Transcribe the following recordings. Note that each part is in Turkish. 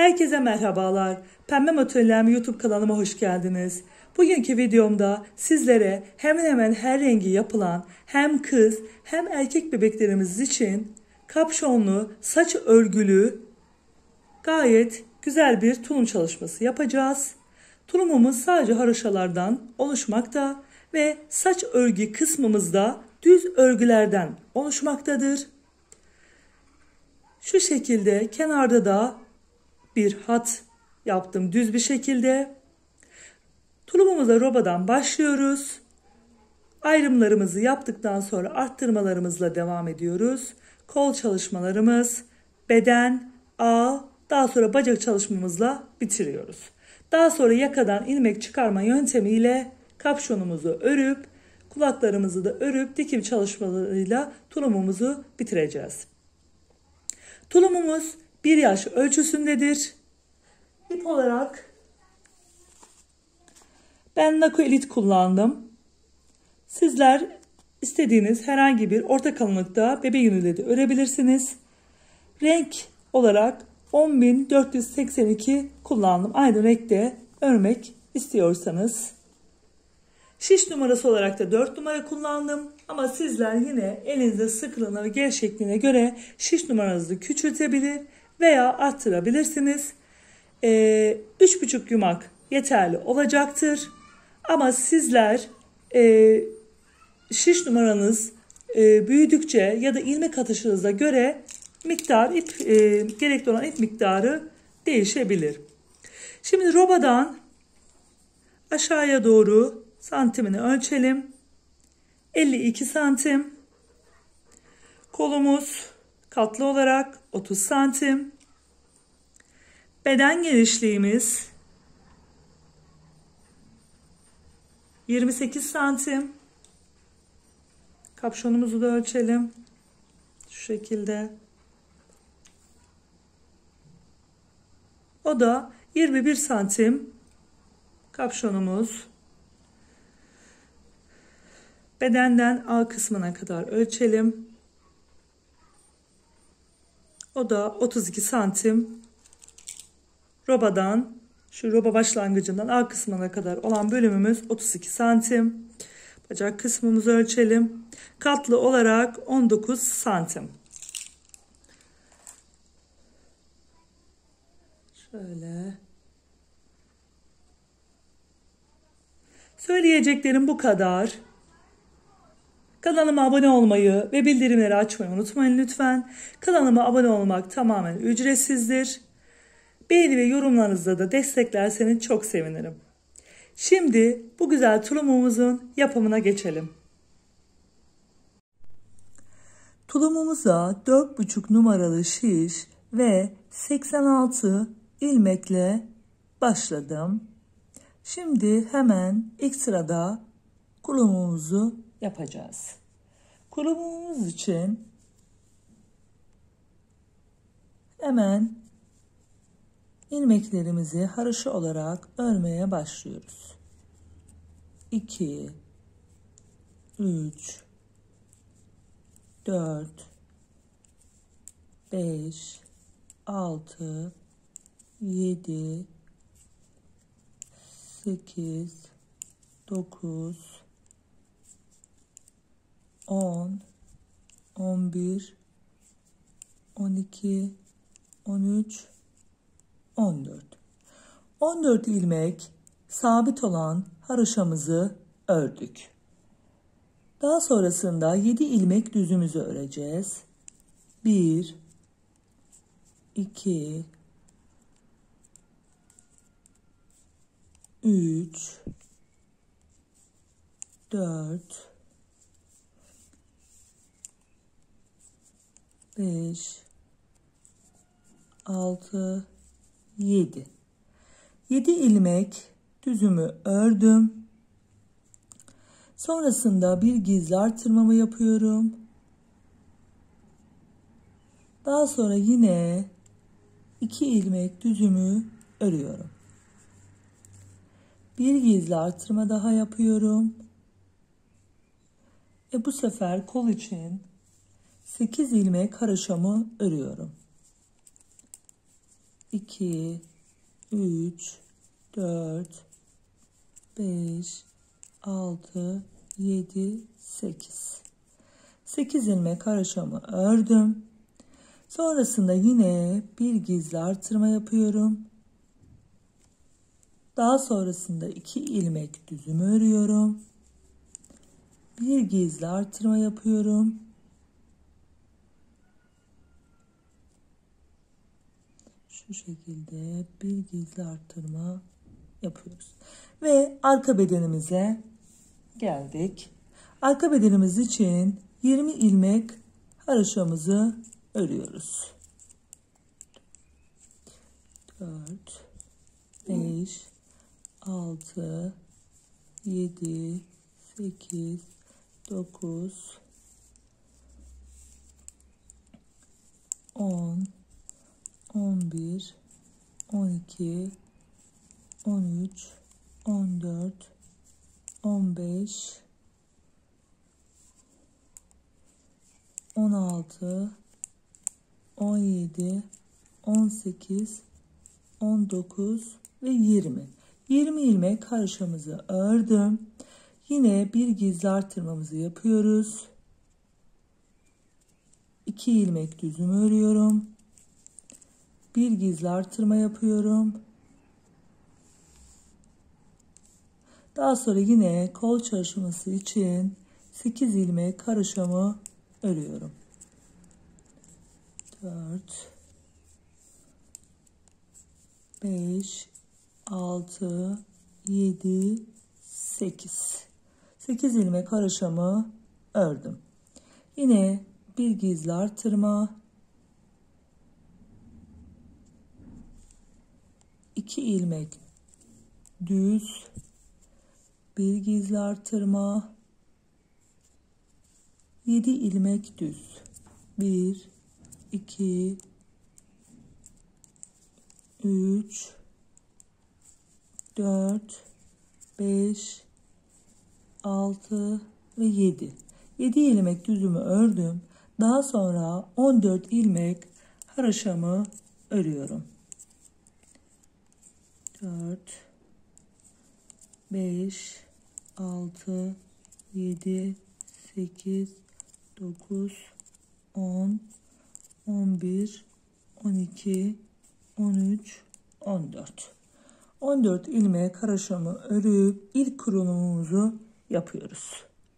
Herkese merhabalar. Pembe Atölyem YouTube kanalıma hoş geldiniz. Bugünkü videomda sizlere hemen hemen her rengi yapılan hem kız hem erkek bebeklerimiz için kapşonlu, saç örgülü gayet güzel bir tulum çalışması yapacağız. Tulumumuz sadece haroşalardan oluşmakta ve saç örgü kısmımızda düz örgülerden oluşmaktadır. Şu şekilde kenarda da bir hat yaptım düz bir şekilde. Tulumumuza robadan başlıyoruz. Ayrımlarımızı yaptıktan sonra arttırmalarımızla devam ediyoruz. Kol çalışmalarımız, beden, ağ, daha sonra bacak çalışmamızla bitiriyoruz. Daha sonra yakadan ilmek çıkarma yöntemiyle kapşonumuzu örüp, kulaklarımızı da örüp dikim çalışmalarıyla tulumumuzu bitireceğiz. Tulumumuz 1 yaş ölçüsündedir. İp olarak ben Nako Elite kullandım. Sizler istediğiniz herhangi bir orta kalınlıkta bebe yünüyle de örebilirsiniz. Renk olarak 10.482 kullandım. Aynı renkte örmek istiyorsanız. Şiş numarası olarak da 4 numara kullandım. Ama sizler yine elinizde sıklığına ve gevşekliğine göre şiş numaranızı küçültebilir veya arttırabilirsiniz. 3,5 yumak yeterli olacaktır. Ama sizler şiş numaranız büyüdükçe ya da ilmek atışınıza göre gerekli olan ip miktarı değişebilir. Şimdi robadan aşağıya doğru santimini ölçelim. 52 santim. Kolumuz katlı olarak 30 santim. Beden genişliğimiz 28 santim. Kapşonumuzu da ölçelim. Şu şekilde. O da 21 santim. Kapşonumuz. Bedenden ağ kısmına kadar ölçelim. O da 32 santim. Robadan, şu roba başlangıcından ağ kısmına kadar olan bölümümüz 32 santim. Bacak kısmımızı ölçelim. Katlı olarak 19 santim. Şöyle. Söyleyeceklerim bu kadar. Kanalıma abone olmayı ve bildirimleri açmayı unutmayın lütfen. Kanalıma abone olmak tamamen ücretsizdir. Beğeni ve yorumlarınızla da desteklerseniz çok sevinirim. Şimdi bu güzel tulumumuzun yapımına geçelim. Tulumumuza 4,5 numaralı şiş ve 86 ilmekle başladım. Şimdi hemen ilk sırada kulumumuzu yapacağız. Kulumumuz için hemen ilmeklerimizi haroşa olarak örmeye başlıyoruz. 2 3 4 5 6 7 8 9 10 11 12 13 14 ilmek sabit olan haroşamızı ördük. Daha sonrasında 7 ilmek düzümüzü öreceğiz. 1 2 3 4 5 6 7 ilmek düzümü ördüm. Sonrasında bir gizli artırmamı yapıyorum. Daha sonra yine 2 ilmek düzümü örüyorum. Bir gizli artırma daha yapıyorum. Ve bu sefer kol için 8 ilmek haroşamı örüyorum. 2, 3, 4, 5, 6, 7, 8. 8 ilmek haroşamı ördüm. Sonrasında yine bir gizli artırma yapıyorum. Daha sonrasında 2 ilmek düzümü örüyorum. Bir gizli artırma yapıyorum. Şu şekilde bir gizli artırma yapıyoruz. Ve arka bedenimize geldik. Arka bedenimiz için 20 ilmek haroşamızı örüyoruz. 4, 5, 6, 7, 8, 9, 10, 11, 12, 13, 14, 15, 16, 17, 18, 19 ve 20. 20 ilmek haroşamızı ördüm. Yine bir gizli artırmamızı yapıyoruz. 2 ilmek düzümü örüyorum. Bir gizli artırma yapıyorum. Daha sonra yine kol çalışması için 8 ilmek haroşamı örüyorum. 4, 5, 6, 7, 8. 8 ilmek haroşamı ördüm. Yine bir gizli artırma, 2 ilmek düz, bir gizli artırma, 7 ilmek düz. 1, 2, 3, 4, 5, 6 ve 7. 7 ilmek düzümü ördüm. Daha sonra 14 ilmek haroşamı örüyorum. 4, 5, 6, 7, 8, 9, 10, 11, 12, 13, 14. 14 ilmek haroşamı örüp ilk kurulumumuzu yapıyoruz.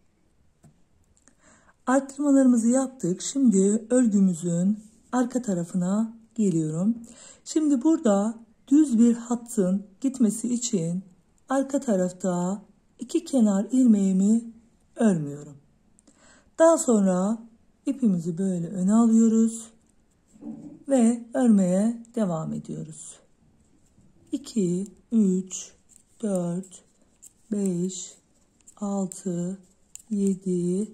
Arttırmalarımızı yaptık. Şimdi örgümüzün arka tarafına geliyorum. Şimdi burada düz bir hattın gitmesi için arka tarafta 2 kenar ilmeğimi örmüyorum. Daha sonra ipimizi böyle öne alıyoruz ve örmeye devam ediyoruz. 2, 3, 4, 5, 6, 7,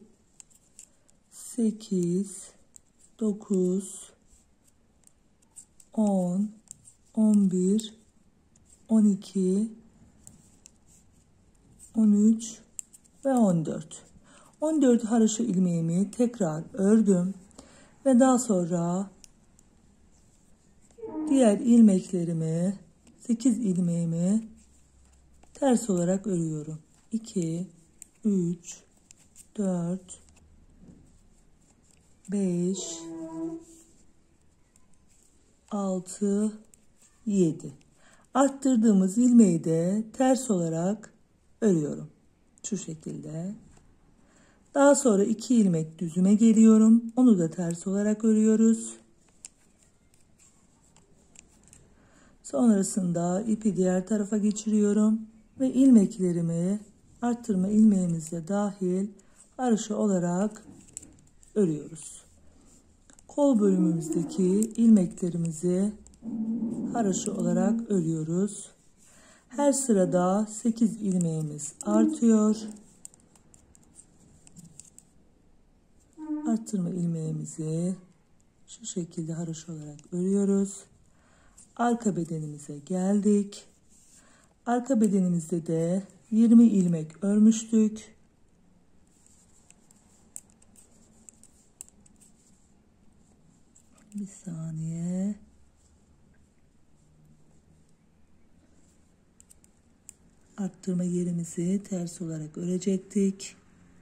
8, 9, 10, 11, 12, 13 ve 14. 14 haroşa ilmeğimi tekrar ördüm ve daha sonra diğer ilmeklerimi 8 ilmeğimi ters olarak örüyorum. 2, 3, 4, 5, 6, 7. Arttırdığımız ilmeği de ters olarak örüyorum. Şu şekilde. Daha sonra 2 ilmek düzüme geliyorum. Onu da ters olarak örüyoruz. Sonrasında ipi diğer tarafa geçiriyorum ve ilmeklerimi arttırma ilmeğimizle dahil haroşa olarak örüyoruz. Kol bölümümüzdeki ilmeklerimizi haroşa olarak örüyoruz. Her sırada 8 ilmeğimiz artıyor. Arttırma ilmeğimizi şu şekilde haroşa olarak örüyoruz. Arka bedenimize geldik. Arka bedenimizde de 20 ilmek örmüştük. Bir saniye. arttırma yerimizi ters olarak örecektik.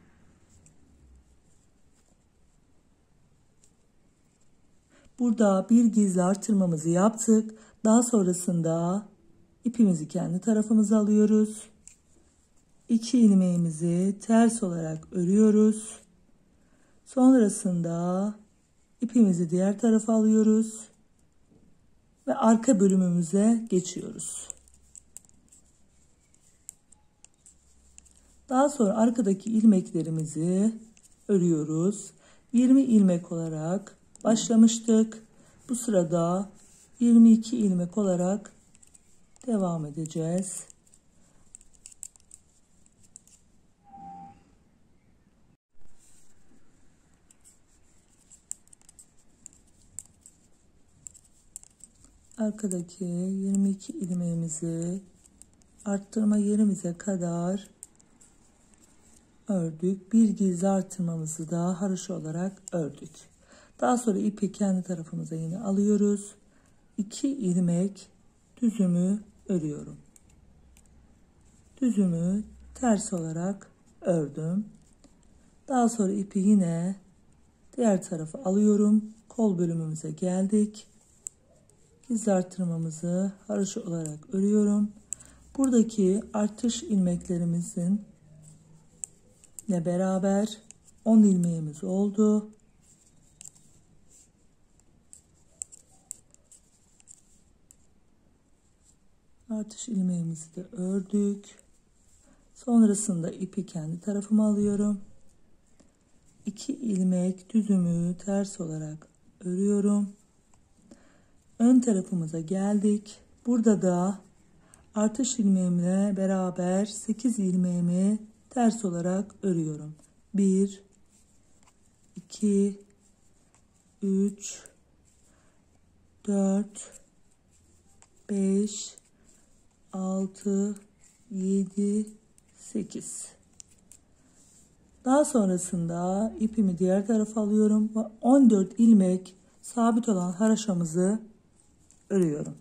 Burada bir gizli artırmamızı yaptık. Daha sonrasında ipimizi kendi tarafımıza alıyoruz. 2 ilmeğimizi ters olarak örüyoruz. Sonrasında ipimizi diğer tarafa alıyoruz ve arka bölümümüze geçiyoruz. Daha sonra arkadaki ilmeklerimizi örüyoruz. 20 ilmek olarak başlamıştık. Bu sırada 22 ilmek olarak devam edeceğiz. Arkadaki 22 ilmeğimizi arttırma yerimize kadar ördük. Bir gizli artırmamızı da haroşa olarak ördük. Daha sonra ipi kendi tarafımıza yine alıyoruz. 2 ilmek düzümü örüyorum. Düzümü ters olarak ördüm. Daha sonra ipi yine diğer tarafa alıyorum. Kol bölümümüze geldik. Gizli artırmamızı haroşa olarak örüyorum. Buradaki artış ilmeklerimizin ile beraber 10 ilmeğimiz oldu. Artış ilmeğimizi de ördük. Sonrasında ipi kendi tarafıma alıyorum. 2 ilmek düzümü ters olarak örüyorum. Ön tarafımıza geldik. Burada da artış ilmeğimle beraber 8 ilmeğimi ters olarak örüyorum. 1 2 3 4 5 6 7 8. Daha sonrasında ipimi diğer tarafa alıyorum ve 14 ilmek sabit olan haroşamızı örüyorum.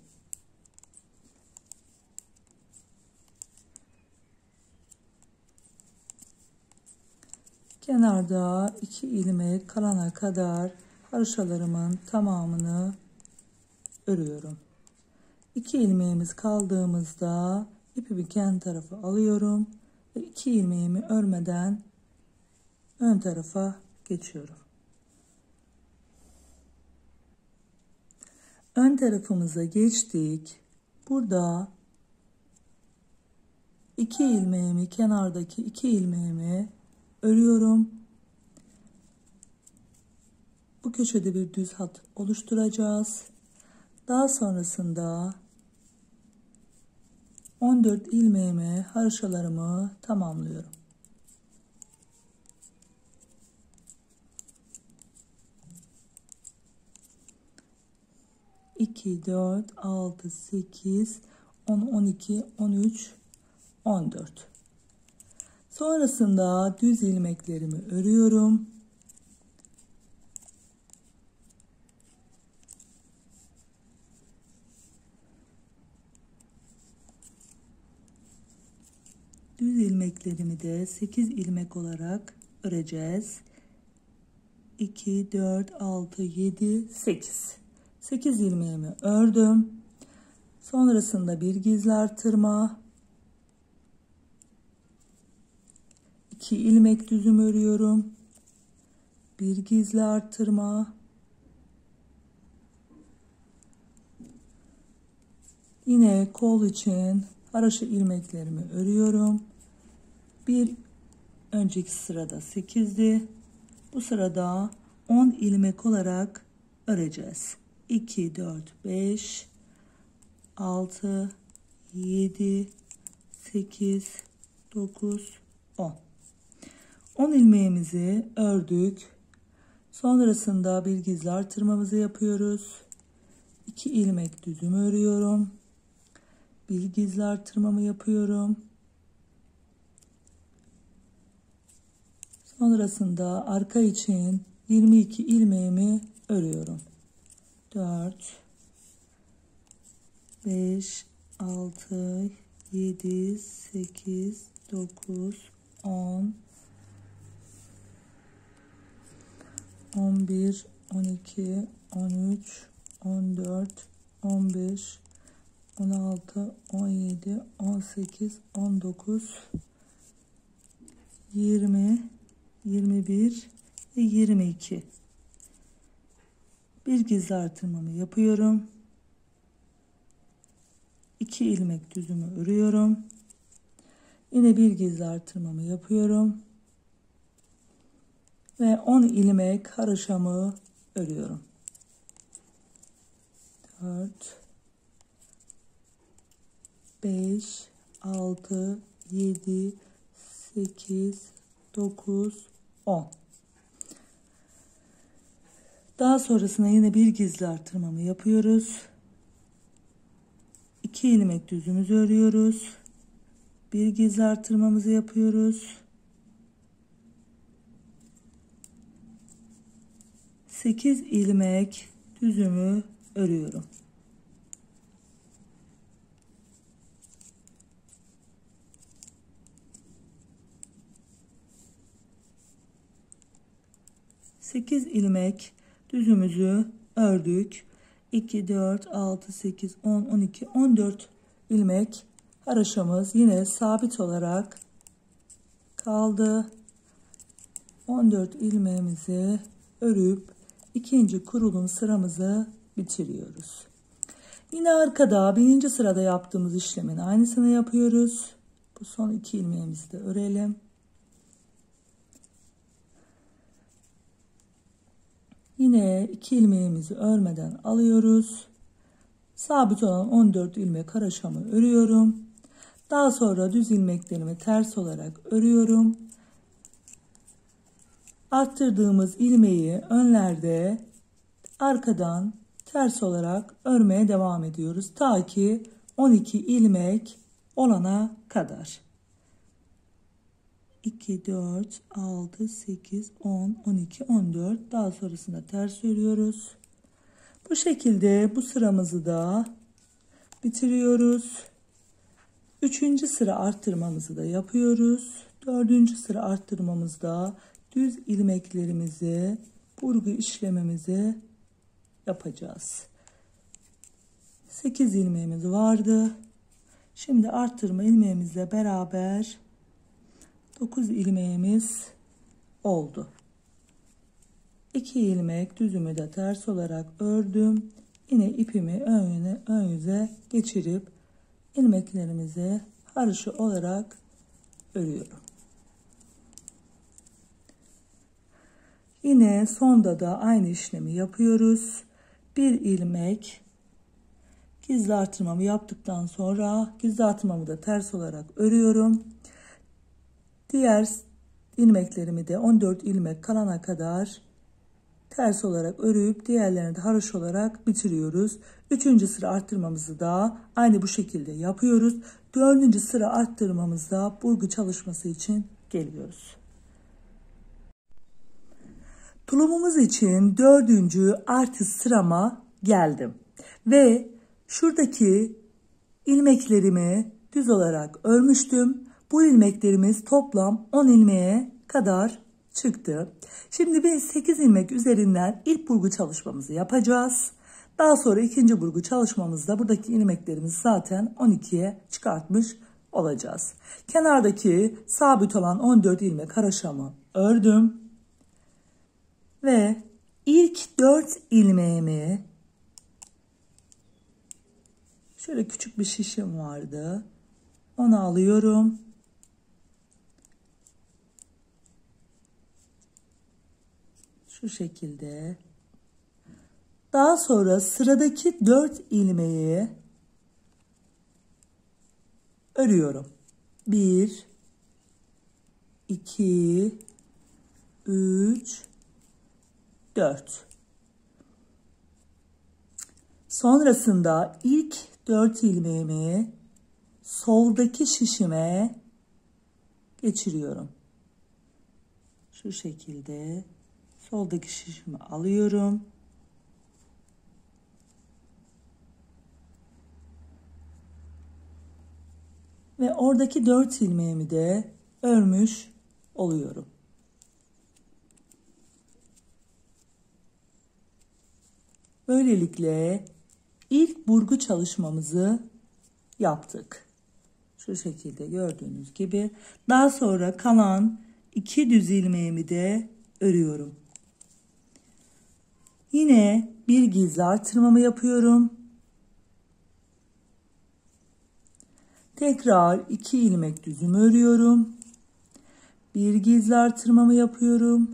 Kenarda 2 ilmek kalana kadar haroşalarımın tamamını örüyorum. 2 ilmeğimiz kaldığımızda ipimi kendi tarafa alıyorum ve 2 ilmeğimi örmeden ön tarafa geçiyorum. Ön tarafımıza geçtik. Burada 2 ilmeğimi, kenardaki 2 ilmeğimi örüyorum. Bu köşede bir düz hat oluşturacağız. Daha sonrasında 14 ilmeğime haroşalarımı tamamlıyorum. İki, 4, 6, 8, 10, 12, 13, 14. Sonrasında düz ilmeklerimi örüyorum. Düz ilmeklerimi de 8 ilmek olarak öreceğiz. 2, 4, 6, 7, 8. 8 ilmeğimi ördüm. Sonrasında bir gizli artırma. 2 ilmek düzüm örüyorum. Bir gizli artırma. Yine kol için haroşa ilmeklerimi örüyorum. Bir önceki sırada 8'di. Bu sırada 10 ilmek olarak öreceğiz. 2, 4, 5, 6, 7, 8, 9, 10. 10 ilmeğimizi ördük. Sonrasında bir gizli artırmamızı yapıyoruz. 2 ilmek düzüm örüyorum. Bir gizli artırmamı yapıyorum. Sonrasında arka için 22 ilmeğimi örüyorum. 4 5 6 7, 8, 9, 10, 11, 12, 13, 14, 15, 16, 17, 18, 19, 20, 21 ve 22. Bir gizli artırmamı yapıyorum. 2 ilmek düzümü örüyorum. Yine bir gizli artırmamı yapıyorum. Ve 10 ilmek haroşamı örüyorum. 4, 5, 6, 7, 8, 9, 10. Daha sonrasında yine bir gizli artırmamı yapıyoruz. 2 ilmek düzümüzü örüyoruz. Bir gizli artırmamızı yapıyoruz. 8 ilmek düzümü örüyorum. Sekiz ilmek düzümüzü ördük. 2, 4, 6, 8, 10, 12, 14 ilmek haroşamız yine sabit olarak kaldı. 14 ilmeğimizi örüp ikinci kurulum sıramızı bitiriyoruz. Yine arkada birinci sırada yaptığımız işlemin aynısını yapıyoruz. Bu son 2 ilmeğimizi de örelim. Yine 2 ilmeğimizi örmeden alıyoruz. Sabit olan 14 ilmek haroşamı örüyorum. Daha sonra düz ilmeklerimi ters olarak örüyorum. Arttırdığımız ilmeği önlerde, arkadan ters olarak örmeye devam ediyoruz. Ta ki 12 ilmek olana kadar. 2, 4, 6, 8, 10, 12, 14. Daha sonrasında ters örüyoruz. Bu şekilde bu sıramızı da bitiriyoruz. 3. sıra arttırmamızı da yapıyoruz. 4. sıra arttırmamızda düz ilmeklerimizi, burgu işlemimizi yapacağız. 8 ilmeğimiz vardı. Şimdi arttırma ilmeğimizle beraber 9 ilmeğimiz oldu. 2 ilmek düzümü de ters olarak ördüm. Yine ipimi ön yüze geçirip ilmeklerimizi haroşa olarak örüyorum. Yine sonda da aynı işlemi yapıyoruz. Bir ilmek gizli artırmamı yaptıktan sonra gizli artırmamı da ters olarak örüyorum. Diğer ilmeklerimi de 14 ilmek kalana kadar ters olarak örüp diğerlerini de haroşa olarak bitiriyoruz. 3. sıra arttırmamızı da aynı bu şekilde yapıyoruz. 4. sıra arttırmamızda burgu çalışması için geliyoruz. Tulumumuz için 4. artı sırama geldim. Ve şuradaki ilmeklerimi düz olarak örmüştüm. Bu ilmeklerimiz toplam 10 ilmeğe kadar çıktı. Şimdi biz 8 ilmek üzerinden ilk burgu çalışmamızı yapacağız. Daha sonra ikinci burgu çalışmamızda buradaki ilmeklerimizi zaten 12'ye çıkartmış olacağız. Kenardaki sabit olan 14 ilmek haroşamı ördüm. Ve ilk 4 ilmeğimi, şöyle küçük bir şişim vardı, onu alıyorum. Şu şekilde. Daha sonra sıradaki 4 ilmeği örüyorum. 1, 2, 3, 4. Sonrasında ilk 4 ilmeğimi soldaki şişime geçiriyorum. Şu şekilde soldaki şişimi alıyorum. Ve oradaki 4 ilmeğimi de örmüş oluyorum. Böylelikle ilk burgu çalışmamızı yaptık. Şu şekilde gördüğünüz gibi. Daha sonra kalan 2 düz ilmeğimi de örüyorum. Yine bir gizli artırmamı yapıyorum. Tekrar 2 ilmek düzümü örüyorum. Bir gizli artırmamı yapıyorum.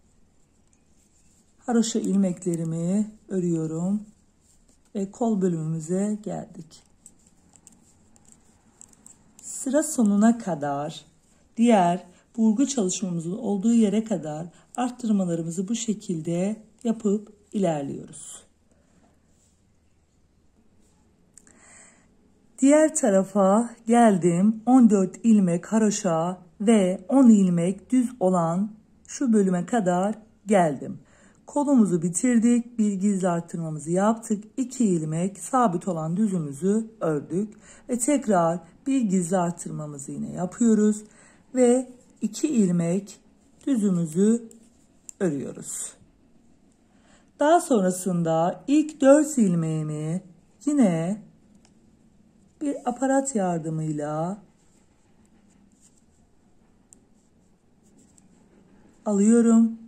Haroşa ilmeklerimi örüyorum ve kol bölümümüze geldik. Sıra sonuna kadar, diğer burgu çalışmamızın olduğu yere kadar arttırmalarımızı bu şekilde yapıp ilerliyoruz. Diğer tarafa geldim. 14 ilmek haroşa ve 10 ilmek düz olan şu bölüme kadar geldim. Kolumuzu bitirdik. Bir gizli artırmamızı yaptık. 2 ilmek sabit olan düzümüzü ördük. Ve tekrar bir gizli artırmamızı yine yapıyoruz. Ve 2 ilmek düzümüzü örüyoruz. Daha sonrasında ilk 4 ilmeğimi yine bir aparat yardımıyla alıyorum.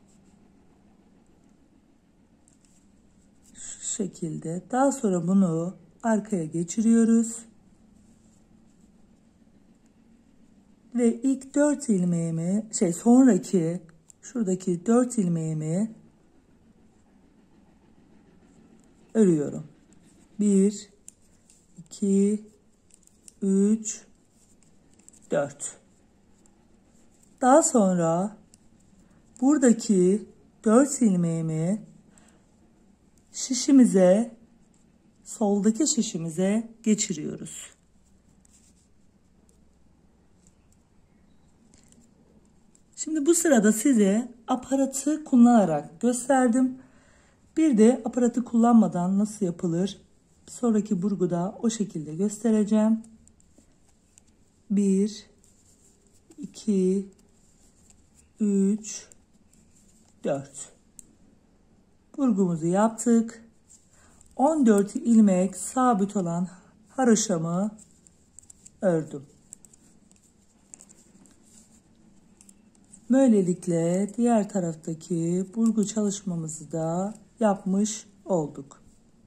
Şu şekilde. Daha sonra bunu arkaya geçiriyoruz. Ve ilk 4 ilmeğimi, sonraki şuradaki 4 ilmeğimi örüyorum. 1, 2, 3, 4. Daha sonra buradaki 4 ilmeğimi şişimize, soldaki şişimize geçiriyoruz. Şimdi bu sırada size aparatı kullanarak gösterdim. Bir de aparatı kullanmadan nasıl yapılır? Sonraki burguda o şekilde göstereceğim. 1, 2, 3, 4. Burgumuzu yaptık. 14 ilmek sabit olan haroşamı ördüm. Böylelikle diğer taraftaki burgu çalışmamızı da yapmış olduk.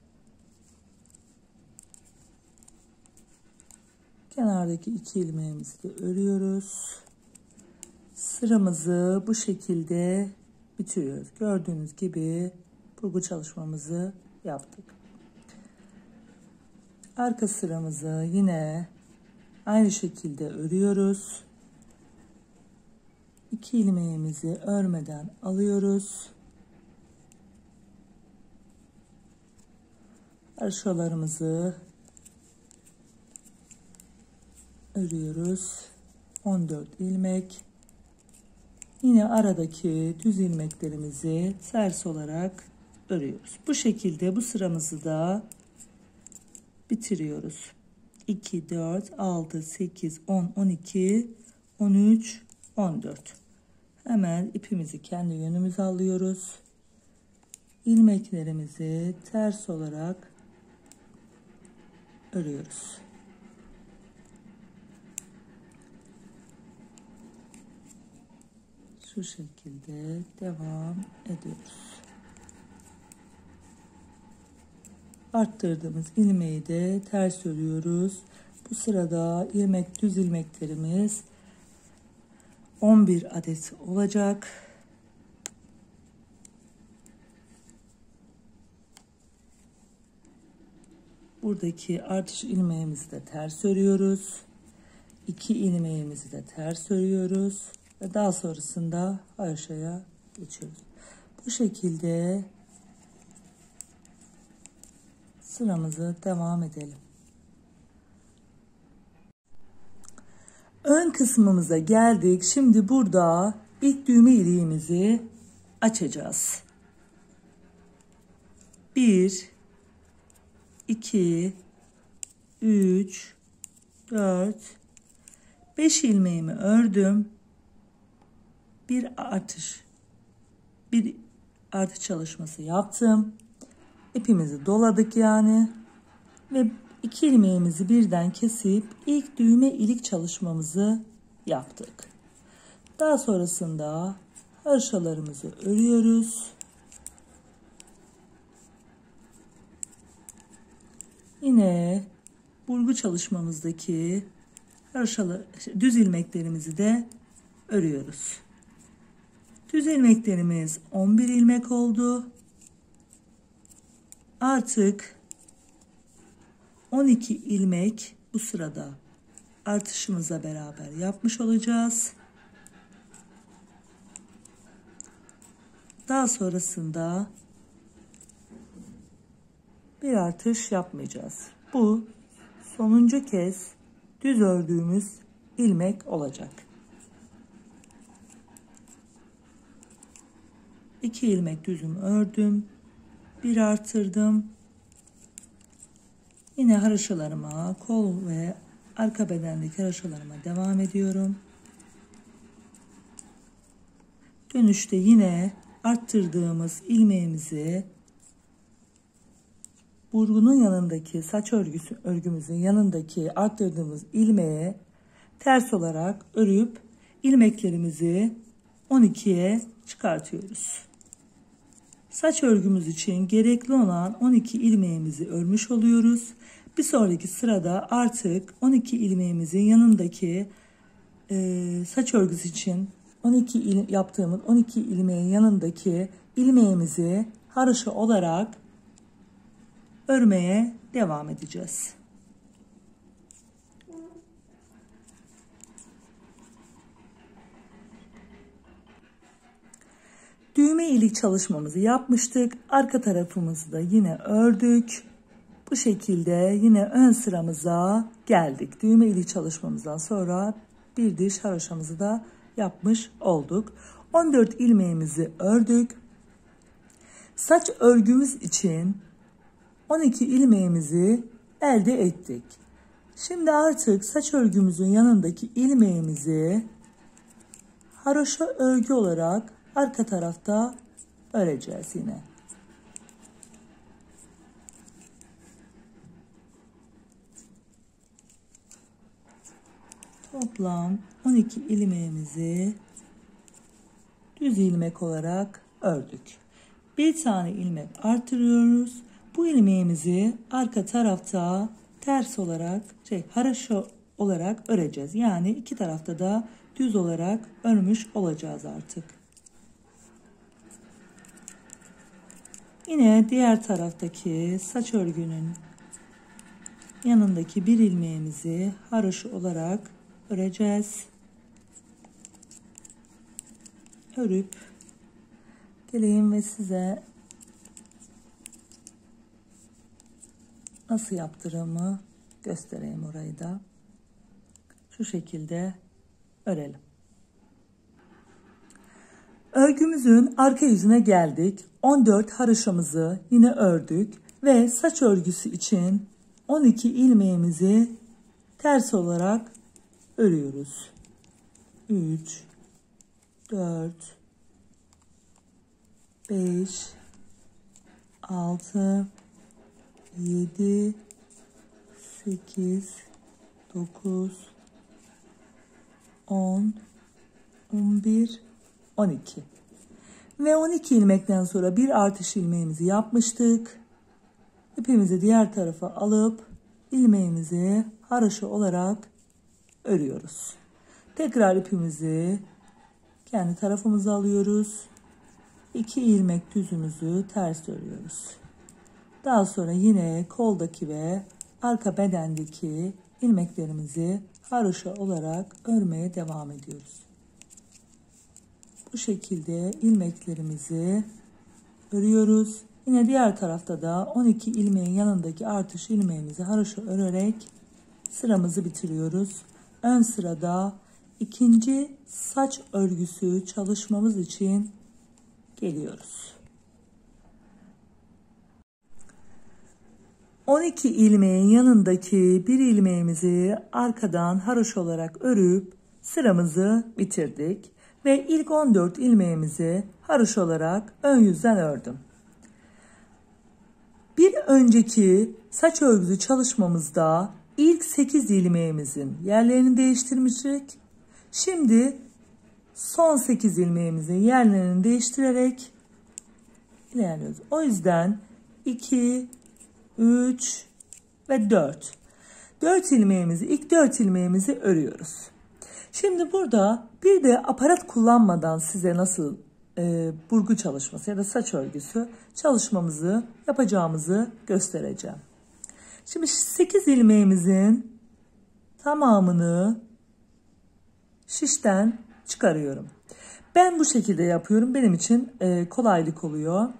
Kenardaki 2 ilmeğimizi de örüyoruz. Sıramızı bu şekilde bitiriyoruz. Gördüğünüz gibi burgu çalışmamızı yaptık. Arka sıramızı yine aynı şekilde örüyoruz. 2 ilmeğimizi örmeden alıyoruz. Haroşalarımızı örüyoruz. 14 ilmek. Yine aradaki düz ilmeklerimizi ters olarak örüyoruz. Bu şekilde bu sıramızı da bitiriyoruz. 2, 4, 6, 8, 10, 12, 13, 14. Hemen ipimizi kendi yönümüze alıyoruz. İlmeklerimizi ters olarak örüyoruz. Şu şekilde devam ediyoruz. Arttırdığımız ilmeği de ters örüyoruz. Bu sırada düz ilmeklerimiz 11 adet olacak. Buradaki artış ilmeğimizi de ters örüyoruz. 2 ilmeğimizi de ters örüyoruz. Ve daha sonrasında haroşaya geçiyoruz. Bu şekilde sıramızı devam edelim. Ön kısmımıza geldik. Şimdi burada ilk düğme iliğimizi açacağız. 1, 2, 3, 4, 5 ilmeğimi ördüm. Bir artı çalışması yaptım. İpimizi doladık yani. Ve 2 ilmeğimizi birden kesip ilk düğme ilik çalışmamızı yaptık. Daha sonrasında haroşalarımızı örüyoruz. Yine burgu çalışmamızdaki düz ilmeklerimizi de örüyoruz. Düz ilmeklerimiz 11 ilmek oldu. Artık 12 ilmek bu sırada artışımızla beraber yapmış olacağız. Daha sonrasında bir artış yapmayacağız. Bu sonuncu kez düz ördüğümüz ilmek olacak. 2 ilmek düzümü ördüm. Bir artırdım. Yine haroşalarıma, kol ve arka bedendeki haroşalarıma devam ediyorum. Dönüşte yine arttırdığımız ilmeğimizi burgunun yanındaki saç örgümüzün yanındaki arttırdığımız ilmeğe ters olarak örüp ilmeklerimizi 12'ye çıkartıyoruz. Saç örgümüz için gerekli olan 12 ilmeğimizi örmüş oluyoruz. Bir sonraki sırada artık 12 ilmeğimizin yanındaki saç örgüsü için yaptığımız 12 ilmeğin yanındaki ilmeğimizi haroşa olarak örmeye devam edeceğiz. Düğme ilik çalışmamızı yapmıştık. Arka tarafımızı da yine ördük. Bu şekilde yine ön sıramıza geldik. Düğme ilik çalışmamızdan sonra bir diş haroşamızı da yapmış olduk. 14 ilmeğimizi ördük. Saç örgümüz için 12 ilmeğimizi elde ettik. Şimdi artık saç örgümüzün yanındaki ilmeğimizi haroşa örgü olarak arka tarafta öreceğiz yine. Toplam 12 ilmeğimizi düz ilmek olarak ördük. Bir tane ilmek artırıyoruz. Bu ilmeğimizi arka tarafta ters olarak haroşa olarak öreceğiz. Yani iki tarafta da düz olarak örmüş olacağız artık. Yine diğer taraftaki saç örgünün yanındaki bir ilmeğimizi haroşa olarak öreceğiz. Örüp geleyim ve size nasıl yaptığımı göstereyim orayı da. Şu şekilde örelim. Örgümüzün arka yüzüne geldik. 14 haroşamızı yine ördük ve saç örgüsü için 12 ilmeğimizi ters olarak örüyoruz. 3 4 5 6 7 8 9 10 11 12 ve 12 ilmekten sonra bir artış ilmeğimizi yapmıştık. İpimizi diğer tarafa alıp ilmeğimizi haroşa olarak örüyoruz. Tekrar ipimizi kendi tarafımıza alıyoruz. 2 ilmek düzümüzü ters örüyoruz. Daha sonra yine koldaki ve arka bedendeki ilmeklerimizi haroşa olarak örmeye devam ediyoruz. Bu şekilde ilmeklerimizi örüyoruz. Yine diğer tarafta da 12 ilmeğin yanındaki artış ilmeğimizi haroşa örerek sıramızı bitiriyoruz. Ön sırada ikinci saç örgüsü çalışmamız için geliyoruz. 12 ilmeğin yanındaki bir ilmeğimizi arkadan haroşa olarak örüp sıramızı bitirdik. Ve ilk 14 ilmeğimizi haroşa olarak ön yüzden ördüm. Bir önceki saç örgüsü çalışmamızda ilk 8 ilmeğimizin yerlerini değiştirmiştik. Şimdi son 8 ilmeğimizin yerlerini değiştirerek ilerliyoruz. O yüzden 2, 3 ve 4. 4 ilmeğimizi, ilk 4 ilmeğimizi örüyoruz. Şimdi burada bir de aparat kullanmadan size nasıl burgu çalışması ya da saç örgüsü çalışmamızı yapacağımızı göstereceğim. Şimdi 8 ilmeğimizin tamamını şişten çıkarıyorum. Ben bu şekilde yapıyorum. Benim için kolaylık oluyor.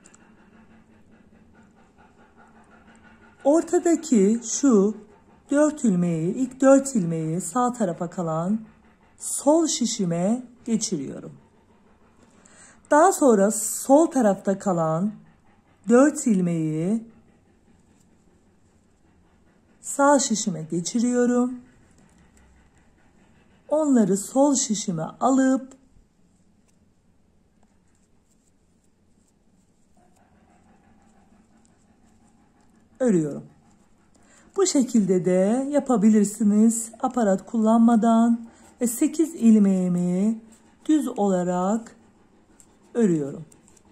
Ortadaki şu 4 ilmeği, ilk 4 ilmeği sağ tarafa kalan sol şişime geçiriyorum. Daha sonra sol tarafta kalan 4 ilmeği sağ şişime geçiriyorum. Onları sol şişime alıp örüyorum. Bu şekilde de yapabilirsiniz aparat kullanmadan ve 8 ilmeğimi düz olarak örüyorum.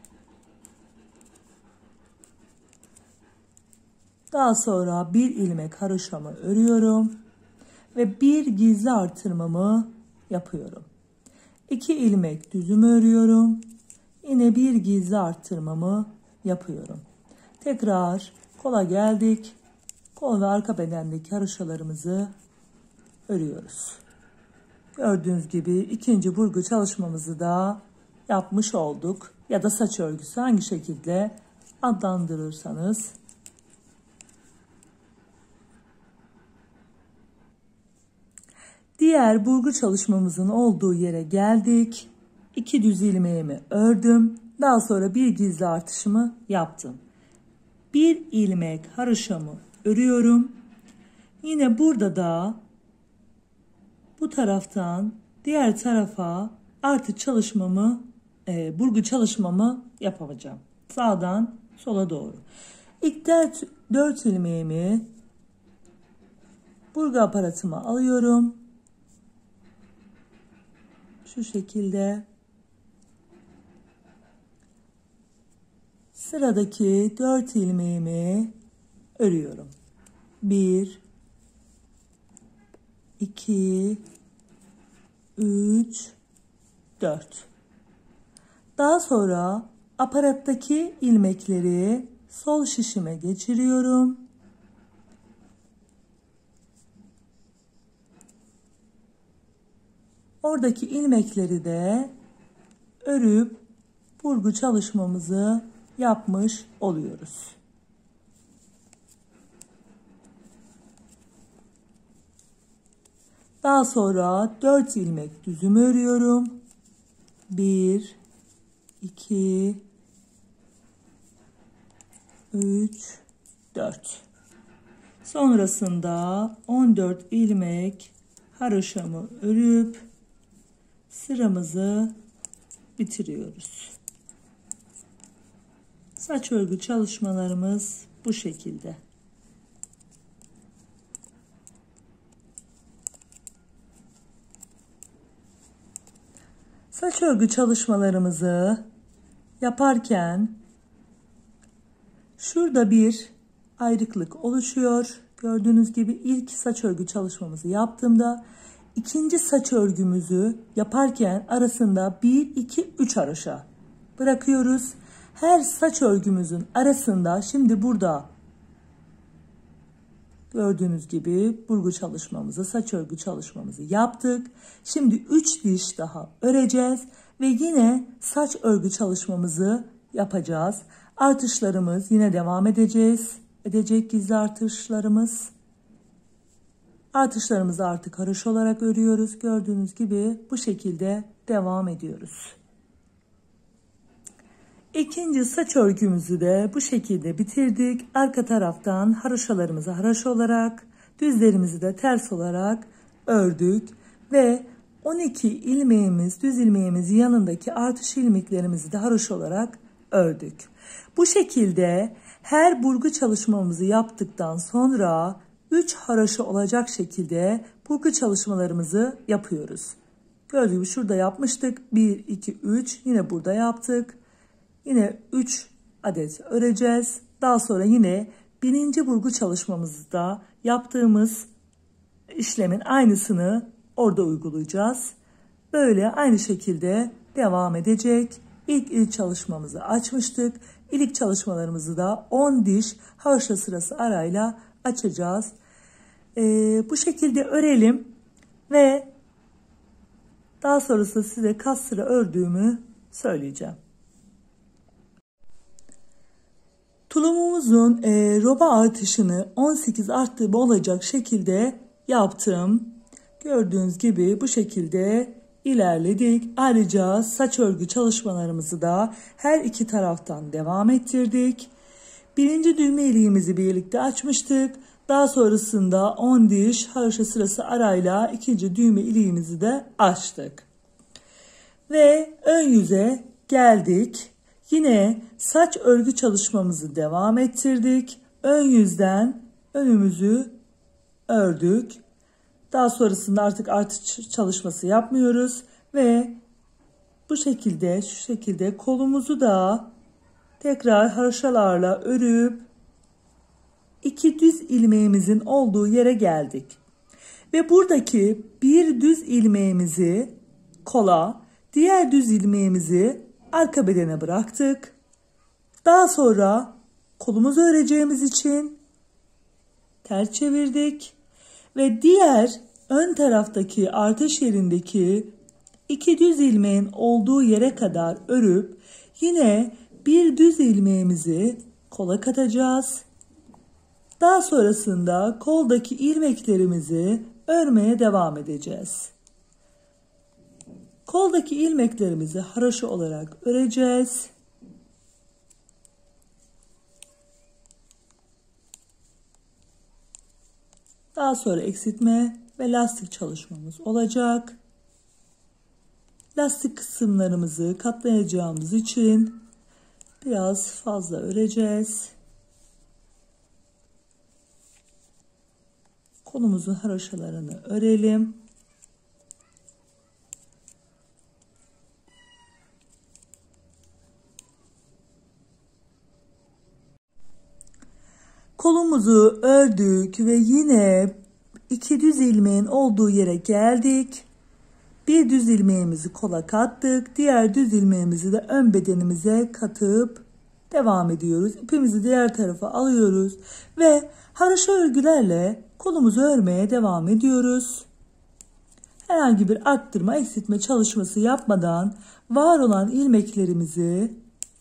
Daha sonra bir ilmek haroşamı örüyorum ve bir gizli artırmamı yapıyorum. 2 ilmek düzümü örüyorum. Yine bir gizli artırmamı yapıyorum. Tekrar kola geldik. Kol ve arka bedendeki haroşalarımızı örüyoruz. Gördüğünüz gibi ikinci burgu çalışmamızı da yapmış olduk. Ya da saç örgüsü hangi şekilde adlandırırsanız. Diğer burgu çalışmamızın olduğu yere geldik. 2 düz ilmeğimi ördüm. Daha sonra bir gizli artışımı yaptım. Bir ilmek haroşamı örüyorum. Yine burada da bu taraftan diğer tarafa artı çalışmamı, burgu çalışmamı yapacağım. Sağdan sola doğru. İlk 4 ilmeğimi burgu aparatıma alıyorum. Şu şekilde. Sıradaki 4 ilmeğimi örüyorum. 1, 2, 3, 4. Daha sonra aparattaki ilmekleri sol şişime geçiriyorum. Oradaki ilmekleri de örüp burgu çalışmamızı yapmış oluyoruz. Daha sonra 4 ilmek düzümü örüyorum. 1, 2, 3, 4. Sonrasında 14 ilmek haroşamı örüp sıramızı bitiriyoruz. Saç örgü çalışmalarımız bu şekilde. Saç örgü çalışmalarımızı yaparken şurada bir ayrıklık oluşuyor. Gördüğünüz gibi ilk saç örgü çalışmamızı yaptığımda ikinci saç örgümüzü yaparken arasında 1, 2, 3 haroşa bırakıyoruz. Her saç örgümüzün arasında şimdi burada gördüğünüz gibi burgu çalışmamızı, saç örgü çalışmamızı yaptık. Şimdi 3 diş daha öreceğiz ve yine saç örgü çalışmamızı yapacağız. Artışlarımız yine devam edecek gizli artışlarımız. Artışlarımızı artık haroşa olarak örüyoruz. Gördüğünüz gibi bu şekilde devam ediyoruz. İkinci saç örgümüzü de bu şekilde bitirdik. Arka taraftan haroşalarımızı haroşa olarak, düzlerimizi de ters olarak ördük ve 12 ilmeğimiz, düz ilmeğimizin yanındaki artış ilmeklerimizi de haroşa olarak ördük. Bu şekilde her burgu çalışmamızı yaptıktan sonra 3 haroşa olacak şekilde burgu çalışmalarımızı yapıyoruz. Gördüğünüz gibi şurada yapmıştık. 1, 2, 3. Yine burada yaptık. Yine 3 adet öreceğiz. Daha sonra yine birinci burgu çalışmamızda yaptığımız işlemin aynısını orada uygulayacağız. Böyle aynı şekilde devam edecek. İlk çalışmamızı açmıştık. İlk çalışmalarımızı da 10 diş haroşa sırası arayla açacağız. Bu şekilde örelim ve daha sonrasında size kaç sıra ördüğümü söyleyeceğim. Tulumumuzun roba artışını 18 arttırma olacak şekilde yaptım. Gördüğünüz gibi bu şekilde ilerledik. Ayrıca saç örgü çalışmalarımızı da her iki taraftan devam ettirdik. Birinci düğme iliğimizi birlikte açmıştık. Daha sonrasında 10 diş haroşa sırası arayla ikinci düğme iliğimizi de açtık. Ve ön yüze geldik. Yine saç örgü çalışmamızı devam ettirdik. Ön yüzden önümüzü ördük. Daha sonrasında artık artış çalışması yapmıyoruz. Ve bu şekilde, şu şekilde kolumuzu da tekrar haroşalarla örüp 2 düz ilmeğimizin olduğu yere geldik. Ve buradaki bir düz ilmeğimizi kola, diğer düz ilmeğimizi arka bedene bıraktık. Daha sonra kolumuzu öreceğimiz için ters çevirdik ve diğer ön taraftaki artış yerindeki 2 düz ilmeğin olduğu yere kadar örüp yine bir düz ilmeğimizi kola katacağız. Daha sonrasında koldaki ilmeklerimizi örmeye devam edeceğiz. Koldaki ilmeklerimizi haroşa olarak öreceğiz. Daha sonra eksiltme ve lastik çalışmamız olacak. Lastik kısımlarımızı katlayacağımız için biraz fazla öreceğiz. Kolumuzun haroşalarını örelim. Kolumuzu ördük ve yine 2 düz ilmeğin olduğu yere geldik. Bir düz ilmeğimizi kola kattık. Diğer düz ilmeğimizi de ön bedenimize katıp devam ediyoruz. İpimizi diğer tarafa alıyoruz ve haroşa örgülerle kolumuzu örmeye devam ediyoruz. Herhangi bir arttırma, eksiltme çalışması yapmadan var olan ilmeklerimizi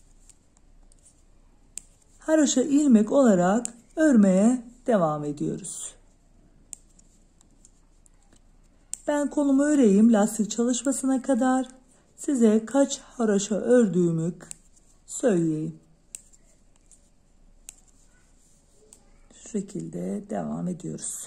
haroşa ilmek olarak örmeye devam ediyoruz. Ben kolumu öreyim lastik çalışmasına kadar. Size kaç haroşa ördüğümü söyleyeyim. Şu şekilde devam ediyoruz.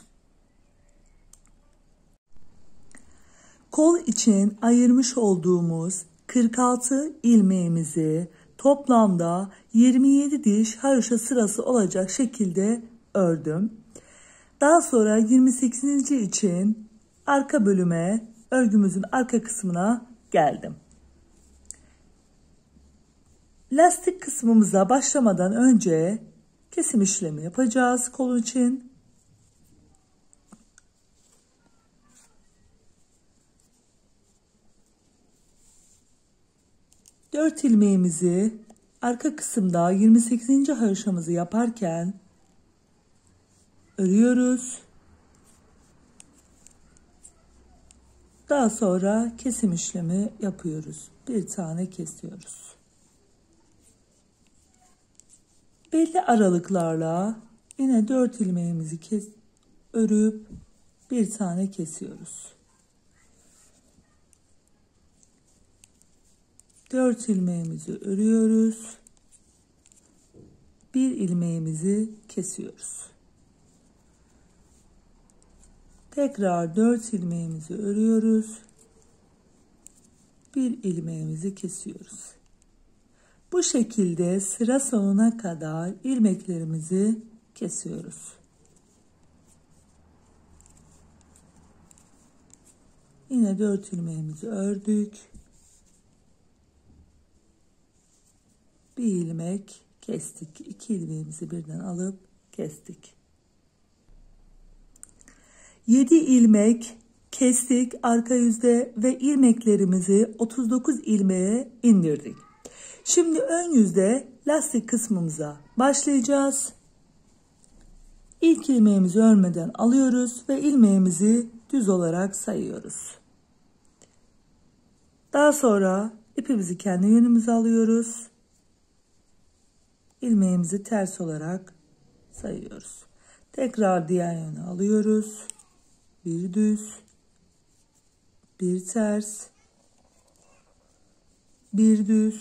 Kol için ayırmış olduğumuz 46 ilmeğimizi toplamda 27 diş haroşa sırası olacak şekilde ördüm. Daha sonra 28. için arka bölüme, örgümüzün arka kısmına geldim. Lastik kısmımıza başlamadan önce kesim işlemi yapacağız kol için. Dört ilmeğimizi arka kısımda 28. haroşamızı yaparken örüyoruz. Daha sonra kesim işlemi yapıyoruz. Bir tane kesiyoruz. Belli aralıklarla yine 4 ilmeğimizi örüp bir tane kesiyoruz. 4 ilmeğimizi örüyoruz. Bir ilmeğimizi kesiyoruz. Tekrar 4 ilmeğimizi örüyoruz. Bir ilmeğimizi kesiyoruz. Bu şekilde sıra sonuna kadar ilmeklerimizi kesiyoruz. Yine 4 ilmeğimizi ördük. Bir ilmek kestik. 2 ilmeğimizi birden alıp kestik. 7 ilmek kestik arka yüzde ve ilmeklerimizi 39 ilmeğe indirdik. Şimdi ön yüzde lastik kısmımıza başlayacağız. İlk ilmeğimizi örmeden alıyoruz ve ilmeğimizi düz olarak sayıyoruz. Daha sonra ipimizi kendi yönümüze alıyoruz. İlmeğimizi ters olarak sayıyoruz. Tekrar diğer yöne alıyoruz. Bir düz, bir ters, bir düz,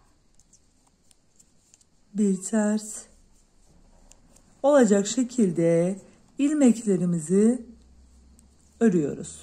bir ters olacak şekilde ilmeklerimizi örüyoruz.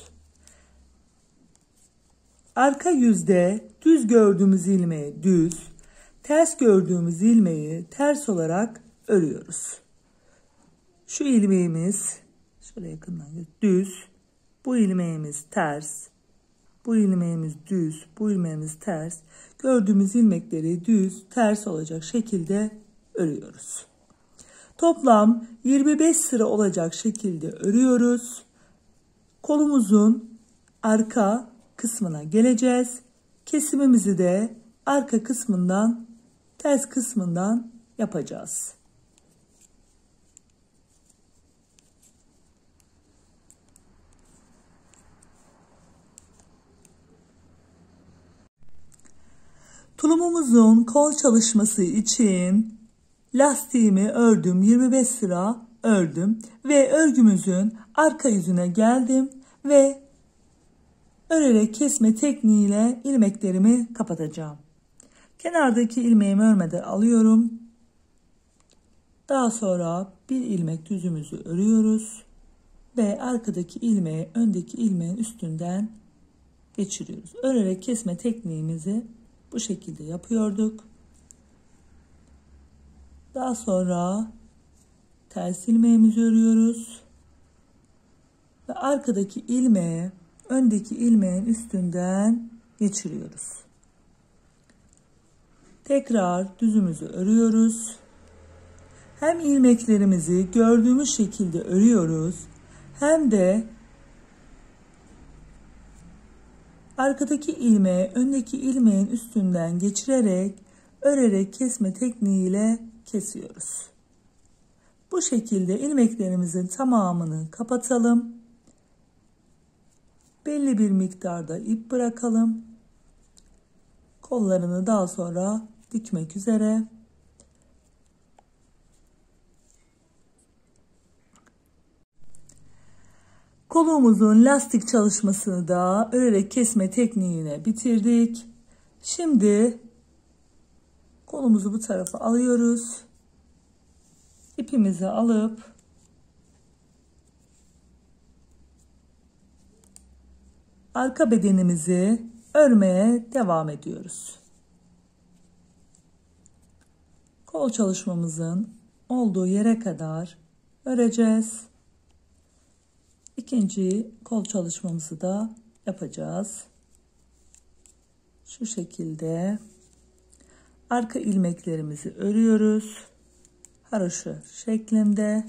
Arka yüzde düz gördüğümüz ilmeği düz, ters gördüğümüz ilmeği ters olarak örüyoruz. Şu ilmeğimiz şöyle yakından düz, bu ilmeğimiz ters, bu ilmeğimiz düz, bu ilmeğimiz ters. Gördüğümüz ilmekleri düz, ters olacak şekilde örüyoruz. Toplam 25 sıra olacak şekilde örüyoruz. Kolumuzun arka kısmına geleceğiz. Kesimimizi de arka kısmından, ters kısmından yapacağız. Tulumumuzun kol çalışması için lastiğimi ördüm. 25 sıra ördüm ve örgümüzün arka yüzüne geldim ve örerek kesme tekniğiyle ilmeklerimi kapatacağım. Kenardaki ilmeğimi örmeden alıyorum. Daha sonra bir ilmek düzümüzü örüyoruz ve arkadaki ilmeği öndeki ilmeğin üstünden geçiriyoruz. Örerek kesme tekniğimizi bu şekilde yapıyorduk. Daha sonra ters ilmeğimizi örüyoruz ve arkadaki ilmeği öndeki ilmeğin üstünden geçiriyoruz. Tekrar düzümüzü örüyoruz. Hem ilmeklerimizi gördüğümüz şekilde örüyoruz, hem de arkadaki ilmeği öndeki ilmeğin üstünden geçirerek örerek kesme tekniğiyle kesiyoruz. Bu şekilde ilmeklerimizin tamamını kapatalım. Belli bir miktarda ip bırakalım. Kollarını daha sonra dikmek üzere. Kolumuzun lastik çalışmasını da örerek kesme tekniğine bitirdik. Şimdi kolumuzu bu tarafa alıyoruz. İpimizi alıp arka bedenimizi örmeye devam ediyoruz. Kol çalışmamızın olduğu yere kadar öreceğiz. İkinci kol çalışmamızı da yapacağız. Şu şekilde arka ilmeklerimizi örüyoruz. Haroşa şeklinde.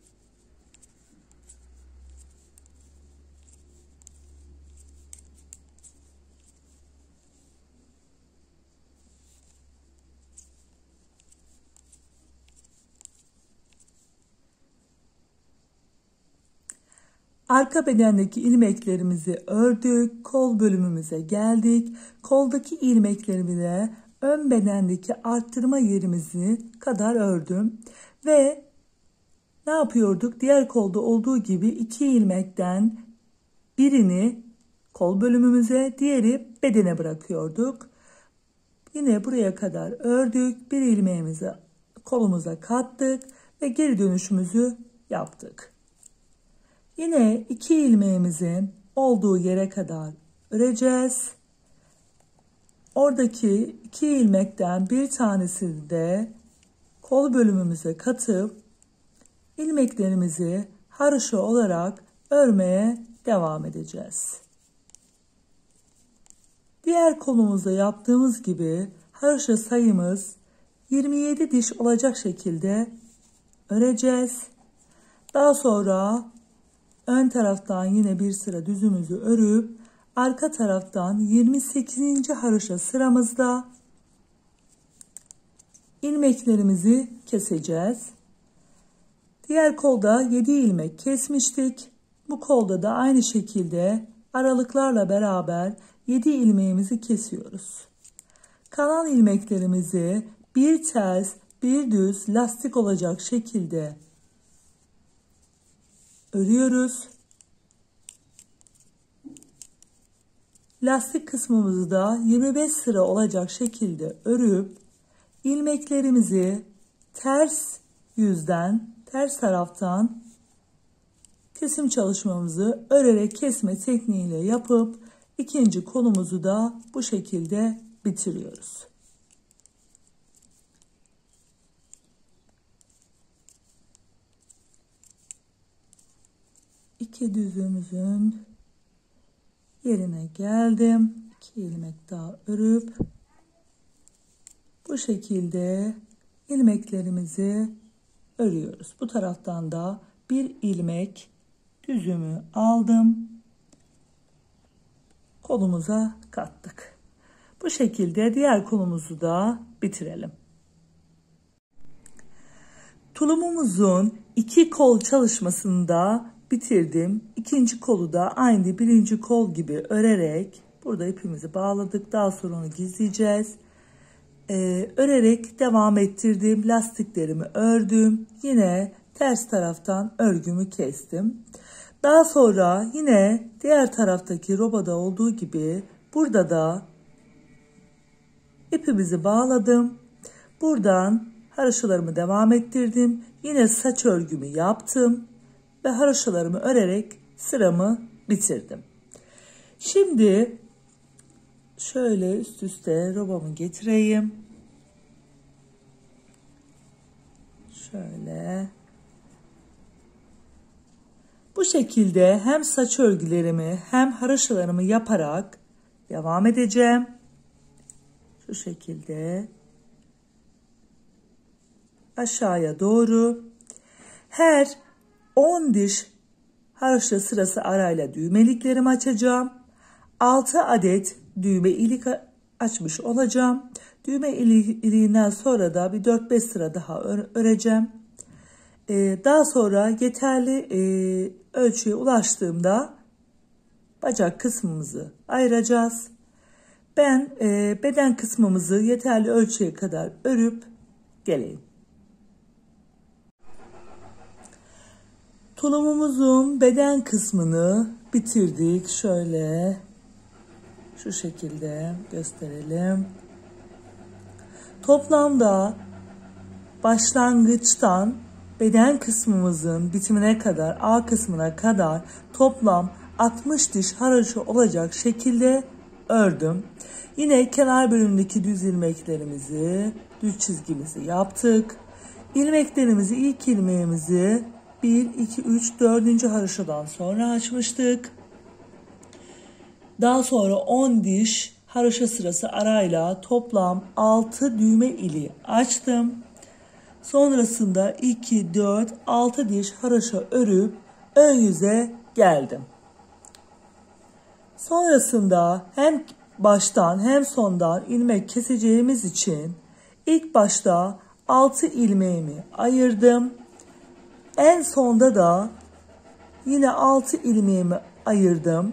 Arka bedendeki ilmeklerimizi ördük. Kol bölümümüze geldik. Koldaki ilmeklerimi de ön bedendeki arttırma yerimizi kadar ördüm. Ve ne yapıyorduk? Diğer kolda olduğu gibi 2 ilmekten birini kol bölümümüze, diğeri bedene bırakıyorduk. Yine buraya kadar ördük. Bir ilmeğimizi kolumuza kattık ve geri dönüşümüzü yaptık. Yine 2 ilmeğimizin olduğu yere kadar öreceğiz. Oradaki 2 ilmekten bir tanesini de kol bölümümüze katıp ilmeklerimizi haroşa olarak örmeye devam edeceğiz. Diğer kolumuzda yaptığımız gibi haroşa sayımız 27 diş olacak şekilde öreceğiz. Daha sonra ön taraftan yine bir sıra düzümüzü örüp arka taraftan 28. haroşa sıramızda ilmeklerimizi keseceğiz. Diğer kolda 7 ilmek kesmiştik. Bu kolda da aynı şekilde aralıklarla beraber 7 ilmeğimizi kesiyoruz. Kalan ilmeklerimizi bir ters bir düz lastik olacak şekilde örüyoruz. Lastik kısmımızı da 25 sıra olacak şekilde örüp ilmeklerimizi ters yüzden, ters taraftan kesim çalışmamızı örerek kesme tekniğiyle yapıp ikinci kolumuzu da bu şekilde bitiriyoruz. İki düzümüzün yerine geldim. 2 ilmek daha örüp bu şekilde ilmeklerimizi örüyoruz. Bu taraftan da bir ilmek düzümü aldım. Kolumuza kattık. Bu şekilde diğer kolumuzu da bitirelim. Tulumumuzun 2 kol çalışmasını da bitirdim. İkinci kolu da aynı birinci kol gibi örerek burada ipimizi bağladık. Daha sonra onu gizleyeceğiz. Örerek devam ettirdim. Lastiklerimi ördüm. Yine ters taraftan örgümü kestim. Daha sonra yine diğer taraftaki robada olduğu gibi burada da ipimizi bağladım. Buradan haroşalarımı devam ettirdim. Yine saç örgümü yaptım ve haroşalarımı örerek sıramı bitirdim. Şimdi şöyle üst üste robamı getireyim. Şöyle. Bu şekilde hem saç örgülerimi hem haroşalarımı yaparak devam edeceğim. Şu şekilde aşağıya doğru her 10 diş haroşa sırası arayla düğmeliklerimi açacağım. 6 adet düğme ilik açmış olacağım. Düğme iliğinden sonra da bir 4-5 sıra daha öreceğim. Daha sonra yeterli ölçüye ulaştığımda bacak kısmımızı ayıracağız. Ben beden kısmımızı yeterli ölçüye kadar örüp geleyim. Tulumumuzun beden kısmını bitirdik. Şöyle şu şekilde gösterelim. Toplamda başlangıçtan beden kısmımızın bitimine kadar, A kısmına kadar toplam 60 diş haroşa olacak şekilde ördüm. Yine kenar bölümündeki düz ilmeklerimizi, düz çizgimizi yaptık. İlmeklerimizi, ilk ilmeğimizi 1, 2, 3, 4. haroşadan sonra açmıştık. Daha sonra 10 diş haroşa sırası arayla toplam 6 düğme iliği açtım. Sonrasında 2, 4, 6 diş haroşa örüp ön yüze geldim. Sonrasında hem baştan hem sondan ilmek keseceğimiz için ilk başta 6 ilmeğimi ayırdım. En sonda da yine 6 ilmeğimi ayırdım.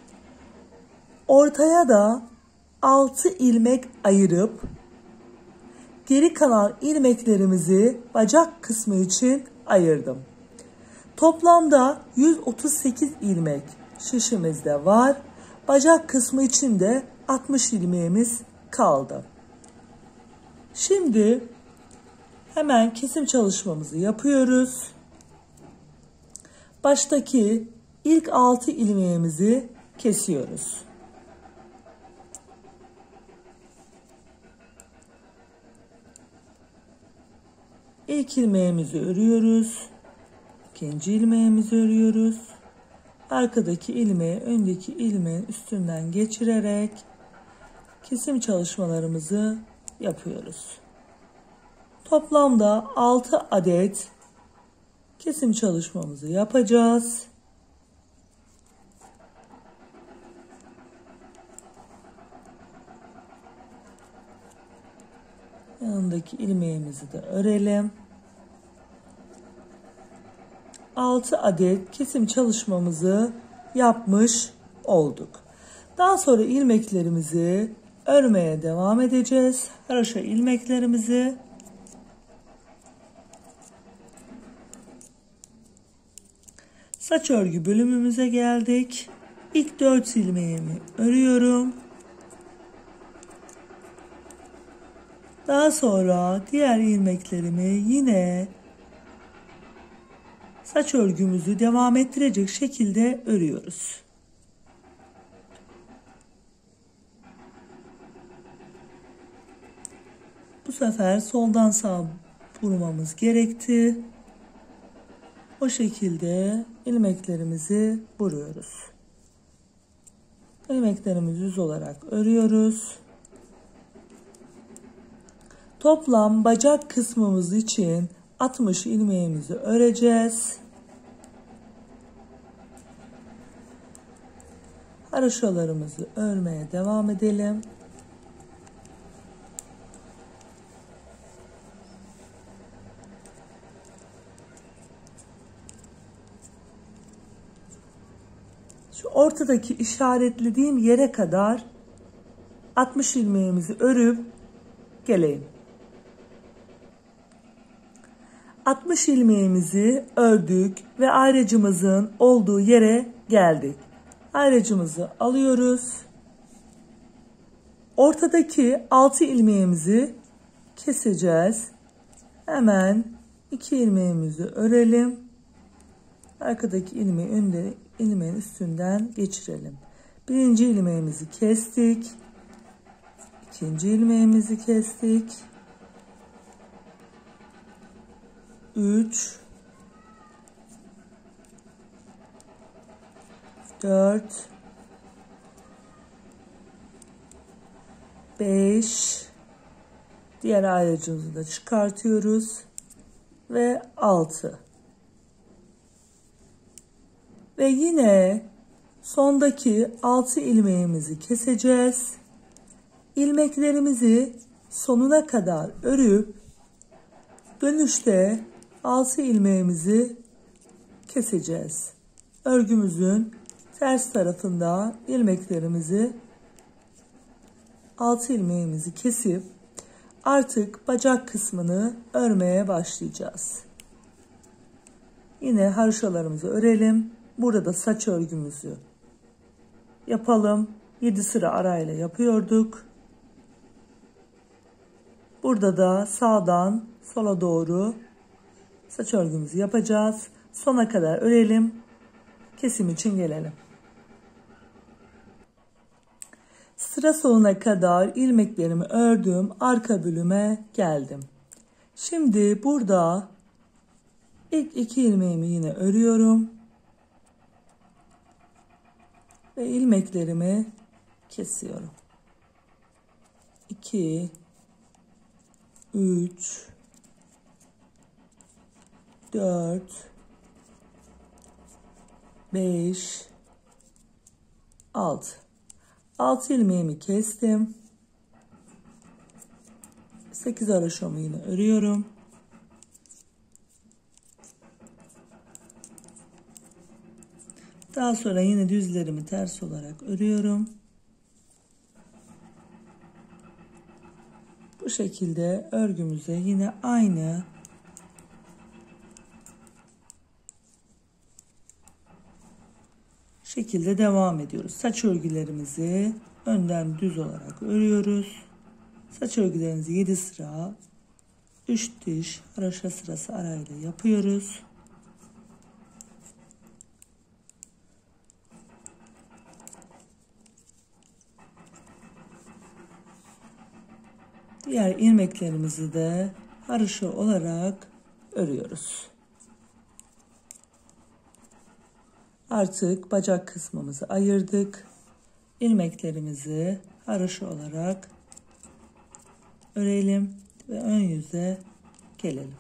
Ortaya da 6 ilmek ayırıp geri kalan ilmeklerimizi bacak kısmı için ayırdım. Toplamda 138 ilmek şişimizde var. Bacak kısmı için de 60 ilmeğimiz kaldı. Şimdi hemen kesim çalışmamızı yapıyoruz. Baştaki ilk 6 ilmeğimizi kesiyoruz. İlk ilmeğimizi örüyoruz. İkinci ilmeğimizi örüyoruz. Arkadaki ilmeği öndeki ilmeğin üstünden geçirerek kesim çalışmalarımızı yapıyoruz. Toplamda 6 adet kesim çalışmamızı yapacağız. Yanındaki ilmeğimizi de örelim. 6 adet kesim çalışmamızı yapmış olduk. Daha sonra ilmeklerimizi örmeye devam edeceğiz. Haroşa ilmeklerimizi saç örgü bölümümüze geldik. İlk 4 ilmeğimi örüyorum. Daha sonra diğer ilmeklerimi yine saç örgümüzü devam ettirecek şekilde örüyoruz. Bu sefer soldan sağa vurmamız gerekti. O şekilde ilmeklerimizi vuruyoruz. İlmeklerimizi düz olarak örüyoruz. Toplam bacak kısmımız için 60 ilmeğimizi öreceğiz. Haroşalarımızı örmeye devam edelim. Şu ortadaki işaretlediğim yere kadar 60 ilmeğimizi örüp geleyim. 60 ilmeğimizi ördük ve ayracımızın olduğu yere geldik. Ayracımızı alıyoruz. Ortadaki 6 ilmeğimizi keseceğiz. Hemen 2 ilmeğimizi örelim. Arkadaki ilmeği ilmeğin üstünden geçirelim. Birinci ilmeğimizi kestik. İkinci ilmeğimizi kestik. 3 4 5 diğer ayracımızı da çıkartıyoruz ve 6 ve yine sondaki 6 ilmeğimizi keseceğiz. İlmeklerimizi sonuna kadar örüp dönüşte 6 ilmeğimizi keseceğiz. Örgümüzün ters tarafında ilmeklerimizi 6 ilmeğimizi kesip artık bacak kısmını örmeye başlayacağız. Yine haroşalarımızı örelim. Burada da saç örgümüzü yapalım. 7 sıra arayla yapıyorduk. Burada da sağdan sola doğru saç örgümüzü yapacağız. Sona kadar örelim. Kesim için gelelim. Sıra sonuna kadar ilmeklerimi ördüm. Arka bölüme geldim. Şimdi burada ilk 2 ilmeğimi yine örüyorum. Ve ilmeklerimi kesiyorum. 2 3 4 5 6 6 ilmeğimi kestim. 8 haroşamı yine örüyorum. Daha sonra yine düzlerimi ters olarak örüyorum. Bu şekilde örgümüze yine aynı şekilde devam ediyoruz. Saç örgülerimizi önden düz olarak örüyoruz. Saç örgülerimizi 7 sıra 3 diş haroşa sırası arayla yapıyoruz. Diğer ilmeklerimizi de haroşa olarak örüyoruz. Artık bacak kısmımızı ayırdık. İlmeklerimizi haroşa olarak örelim ve ön yüze gelelim.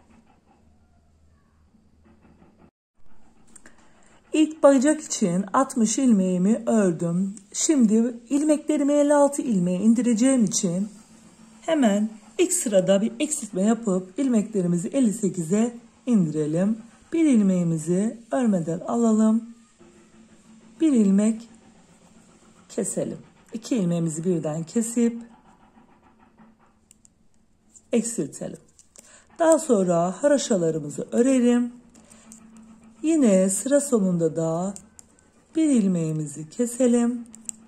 İlk bacak için 60 ilmeğimi ördüm. Şimdi ilmeklerimi 56 ilmeğe indireceğim için hemen ilk sırada bir eksiltme yapıp ilmeklerimizi 58'e indirelim. Bir ilmeğimizi örmeden alalım. Bir ilmek keselim. 2 ilmeğimizi birden kesip eksiltelim. Daha sonra haroşalarımızı örelim. Yine sıra sonunda da bir ilmeğimizi keselim.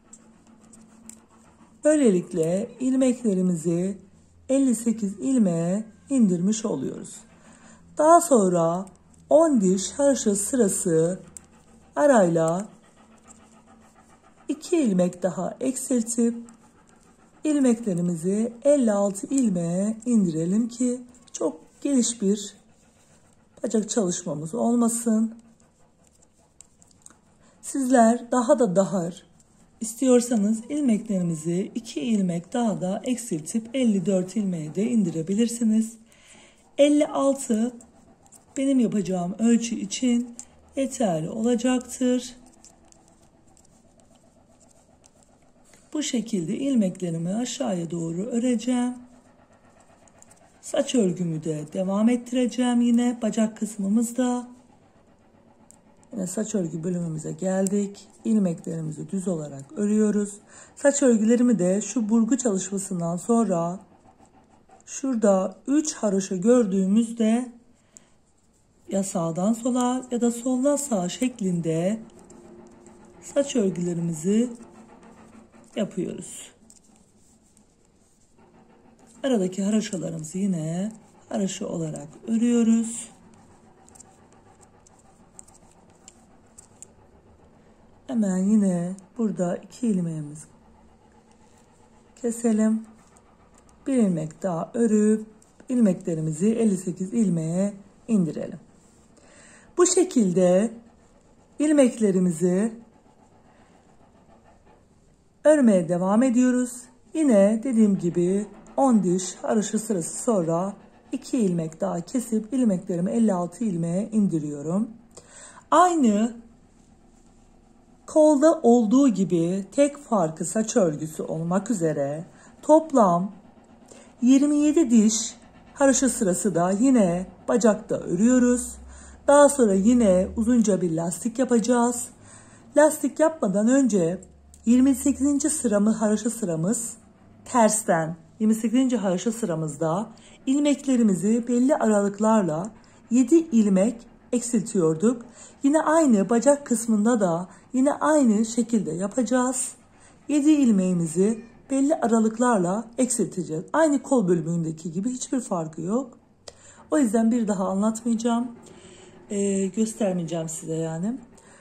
Böylelikle ilmeklerimizi 58 ilmeğe indirmiş oluyoruz. Daha sonra 10 diş haroşa sırası arayla 2 ilmek daha eksiltip ilmeklerimizi 56 ilmeğe indirelim ki çok geniş bir bacak çalışmamız olmasın. Sizler daha da dar istiyorsanız ilmeklerimizi 2 ilmek daha da eksiltip 54 ilmeğe de indirebilirsiniz. 56 benim yapacağım ölçü için yeterli olacaktır. Bu şekilde ilmeklerimi aşağıya doğru öreceğim. Saç örgümü de devam ettireceğim yine bacak kısmımızda. Yine saç örgü bölümümüze geldik. İlmeklerimizi düz olarak örüyoruz. Saç örgülerimi de şu burgu çalışmasından sonra şurada 3 haroşa gördüğümüzde ya sağdan sola ya da soldan sağa şeklinde saç örgülerimizi yapıyoruz. Aradaki haroşalarımızı yine haroşa olarak örüyoruz. Hemen yine burada 2 ilmeğimizi keselim. Bir ilmek daha örüp ilmeklerimizi 58 ilmeğe indirelim. Bu şekilde ilmeklerimizi örmeye devam ediyoruz. Yine dediğim gibi 10 diş haroşa sırası sonra 2 ilmek daha kesip ilmeklerimi 56 ilmeğe indiriyorum. Aynı kolda olduğu gibi tek farkı saç örgüsü olmak üzere toplam 27 diş haroşa sırası da yine bacakta örüyoruz. Daha sonra yine uzunca bir lastik yapacağız. Lastik yapmadan önce 28. haroşa sıramız tersten 28. haroşa sıramızda ilmeklerimizi belli aralıklarla 7 ilmek eksiltiyorduk. Yine aynı bacak kısmında da yine aynı şekilde yapacağız. 7 ilmeğimizi belli aralıklarla eksilteceğiz. Aynı kol bölümündeki gibi hiçbir farkı yok. O yüzden bir daha anlatmayacağım. Göstermeyeceğim size yani.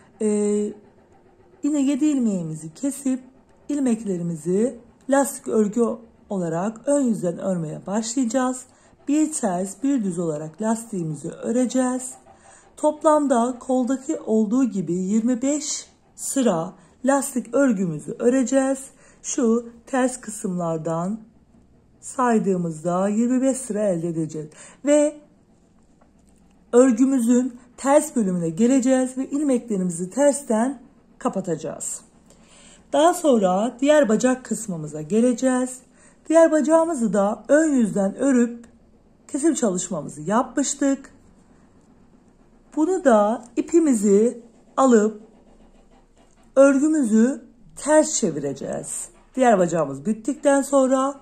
Yine 7 ilmeğimizi kesip ilmeklerimizi lastik örgü olarak ön yüzden örmeye başlayacağız. Bir ters bir düz olarak lastiğimizi öreceğiz. Toplamda koldaki olduğu gibi 25 sıra lastik örgümüzü öreceğiz. Şu ters kısımlardan saydığımızda 25 sıra elde edeceğiz. Ve örgümüzün ters bölümüne geleceğiz ve ilmeklerimizi tersten kapatacağız. Daha sonra diğer bacak kısmımıza geleceğiz. Diğer bacağımızı da ön yüzden örüp kesim çalışmamızı yapmıştık. Bunu da ipimizi alıp örgümüzü ters çevireceğiz. Diğer bacağımız bittikten sonra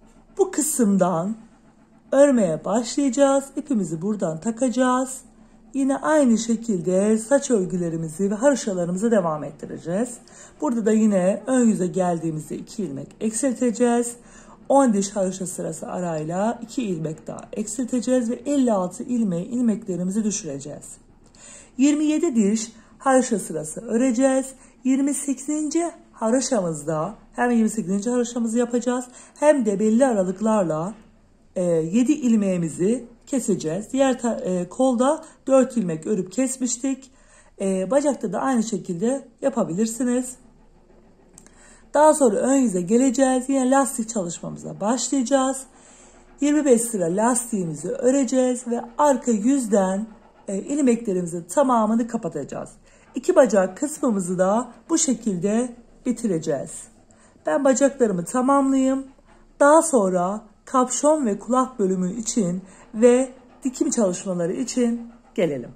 bu kısımdan örmeye başlayacağız. İpimizi buradan takacağız yine aynı şekilde saç örgülerimizi ve haroşalarımızı devam ettireceğiz. Burada da yine ön yüze geldiğimizde 2 ilmek eksilteceğiz. 10 diş haroşa sırası arayla 2 ilmek daha eksilteceğiz ve 56 ilmeklerimizi düşüreceğiz. 27 diş haroşa sırası öreceğiz. 28. haroşamızda hem 28. haroşamızı yapacağız hem de belli aralıklarla 7 ilmeğimizi keseceğiz. Diğer kolda 4 ilmek örüp kesmiştik. Bacakta da aynı şekilde yapabilirsiniz. Daha sonra ön yüze geleceğiz. Yine lastik çalışmamıza başlayacağız. 25 sıra lastiğimizi öreceğiz ve arka yüzden ilmeklerimizin tamamını kapatacağız. 2 bacak kısmımızı da bu şekilde bitireceğiz. Ben bacaklarımı tamamlayayım. Daha sonra kapşon ve kulak bölümü için ve dikim çalışmaları için gelelim.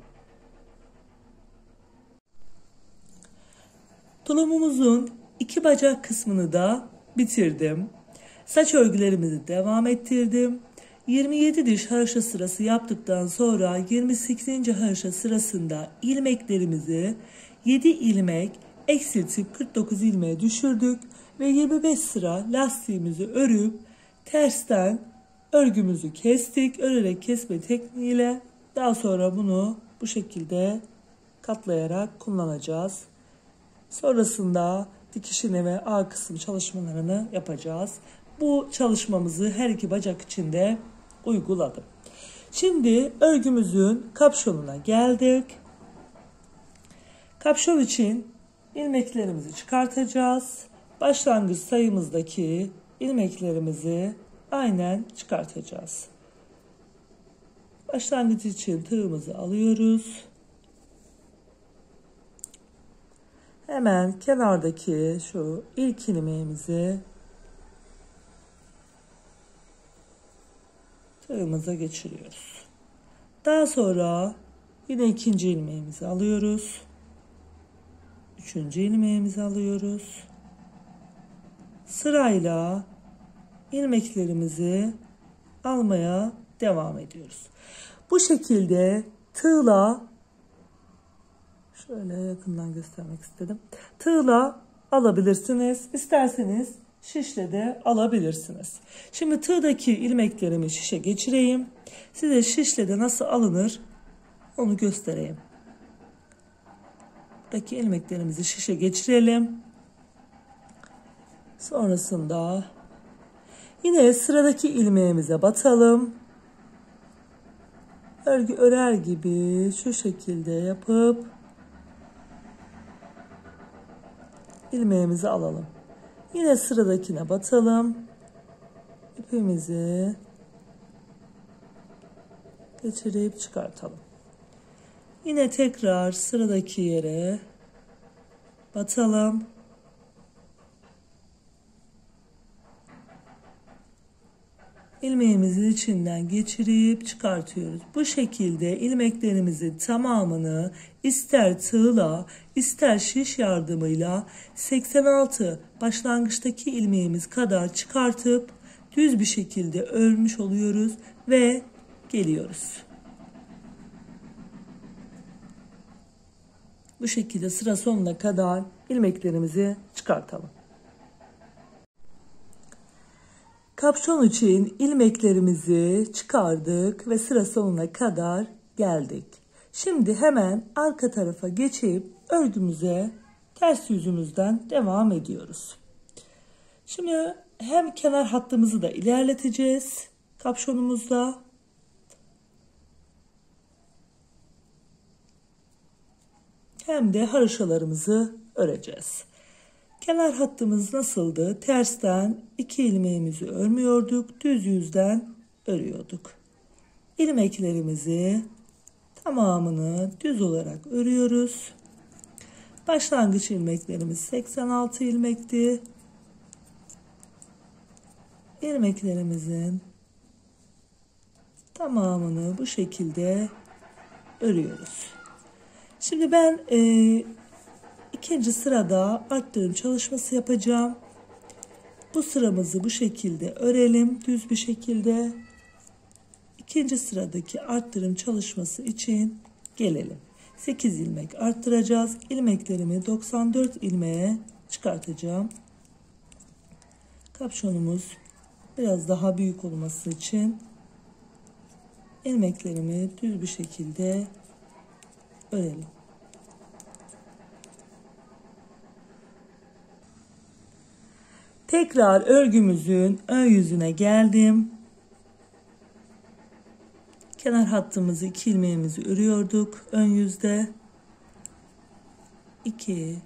Tulumumuzun 2 bacak kısmını da bitirdim. Saç örgülerimizi devam ettirdim. 27 diş haroşa sırası yaptıktan sonra 28. haroşa sırasında ilmeklerimizi 7 ilmek eksiltip 49 ilmeğe düşürdük ve 25 sıra lastiğimizi örüp tersten örgümüzü kestik. Örerek kesme tekniğiyle daha sonra bunu bu şekilde katlayarak kullanacağız. Sonrasında dikişini ve ağ kısım çalışmalarını yapacağız. Bu çalışmamızı her iki bacak için de uyguladım. Şimdi örgümüzün kapşonuna geldik. Kapşon için ilmeklerimizi çıkartacağız. Başlangıç sayımızdaki ilmeklerimizi aynen çıkartacağız. Başlangıç için tığımızı alıyoruz. Hemen kenardaki şu ilk ilmeğimizi tığımıza geçiriyoruz. Daha sonra yine ikinci ilmeğimizi alıyoruz. Üçüncü ilmeğimizi alıyoruz. Sırayla ilmeklerimizi almaya devam ediyoruz. Bu şekilde tığla şöyle yakından göstermek istedim. Tığla alabilirsiniz. İsterseniz şişle de alabilirsiniz. Şimdi tığdaki ilmeklerimi şişe geçireyim. Size şişle de nasıl alınır onu göstereyim. Buradaki ilmeklerimizi şişe geçirelim. Sonrasında yine sıradaki ilmeğimize batalım. Örgü örer gibi şu şekilde yapıp ilmeğimizi alalım. Yine sıradakine batalım. İpimizi geçirip çıkartalım. Yine tekrar sıradaki yere batalım. İlmeğimizin içinden geçirip çıkartıyoruz. Bu şekilde ilmeklerimizin tamamını ister tığla ister şiş yardımıyla 86 başlangıçtaki ilmeğimiz kadar çıkartıp düz bir şekilde örmüş oluyoruz ve geliyoruz. Bu şekilde sıra sonuna kadar ilmeklerimizi çıkartalım. Kapşon için ilmeklerimizi çıkardık ve sıra sonuna kadar geldik. Şimdi hemen arka tarafa geçip örgümüze ters yüzümüzden devam ediyoruz. Şimdi hem kenar hattımızı da ilerleteceğiz kapşonumuzda. Hem de haroşalarımızı öreceğiz. Kenar hattımız nasıldı? Tersten 2 ilmeğimizi örmüyorduk. Düz yüzden örüyorduk. İlmeklerimizi tamamını düz olarak örüyoruz. Başlangıç ilmeklerimiz 86 ilmekti. İlmeklerimizin tamamını bu şekilde örüyoruz. Şimdi ben ikinci sırada arttırım çalışması yapacağım. Bu sıramızı bu şekilde örelim düz bir şekilde. İkinci sıradaki arttırım çalışması için gelelim. 8 ilmek arttıracağız. İlmeklerimi 94 ilmeğe çıkartacağım. Kapşonumuz biraz daha büyük olması için ilmeklerimi düz bir şekilde örelim. Tekrar örgümüzün ön yüzüne geldim. Kenar hattımızı 2 ilmeğimizi örüyorduk ön yüzde. 2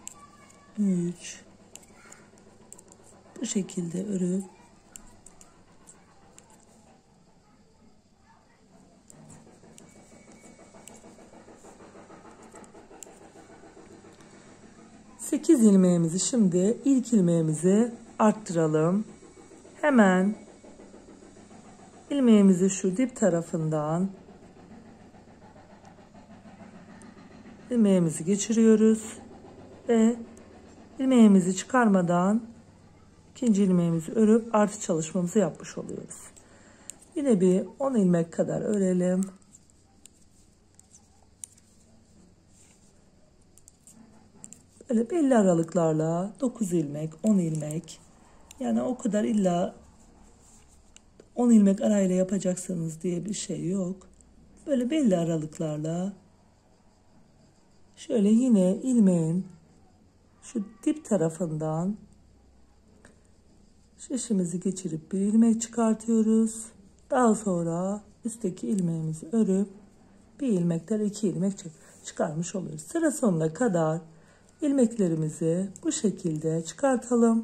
3 bu şekilde örüp sekiz ilmeğimizi şimdi ilk ilmeğimizi arttıralım. Hemen ilmeğimizi şu dip tarafından ilmeğimizi geçiriyoruz ve ilmeğimizi çıkarmadan ikinci ilmeğimizi örüp artı çalışmamızı yapmış oluyoruz. Yine bir 10 ilmek kadar örelim. Böyle belli aralıklarla 9 ilmek, 10 ilmek, yani o kadar illa 10 ilmek arayla yapacaksınız diye bir şey yok. Böyle belli aralıklarla şöyle yine ilmeğin şu dip tarafından şişimizi geçirip bir ilmek çıkartıyoruz. Daha sonra üstteki ilmeğimizi örüp bir ilmekten 2 ilmek çıkarmış oluyoruz. Sıra sonuna kadar ilmeklerimizi bu şekilde çıkartalım.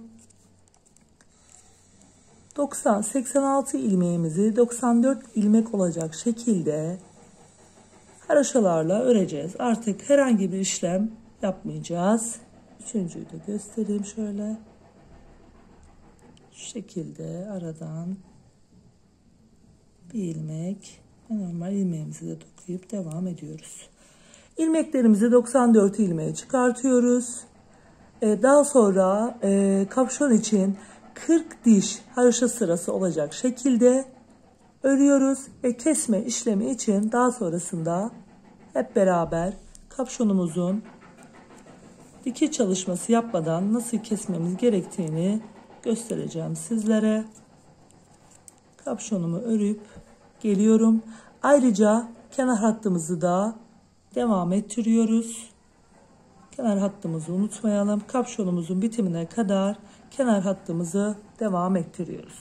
86 ilmeğimizi 94 ilmek olacak şekilde haroşalarla öreceğiz. Artık herhangi bir işlem yapmayacağız. Üçüncüyü de göstereyim şöyle. Şu şekilde aradan bir ilmek ve normal ilmeğimizi de dokuyup devam ediyoruz. İlmeklerimizi 94 ilmeğe çıkartıyoruz. Daha sonra kapşon için 40 diş haroşa sırası olacak şekilde örüyoruz ve kesme işlemi için daha sonrasında hep beraber kapşonumuzun dikiş çalışması yapmadan nasıl kesmemiz gerektiğini göstereceğim sizlere. Kapşonumu örüp geliyorum. Ayrıca kenar hattımızı da devam ettiriyoruz. Kenar hattımızı unutmayalım. Kapşonumuzun bitimine kadar kenar hattımızı devam ettiriyoruz.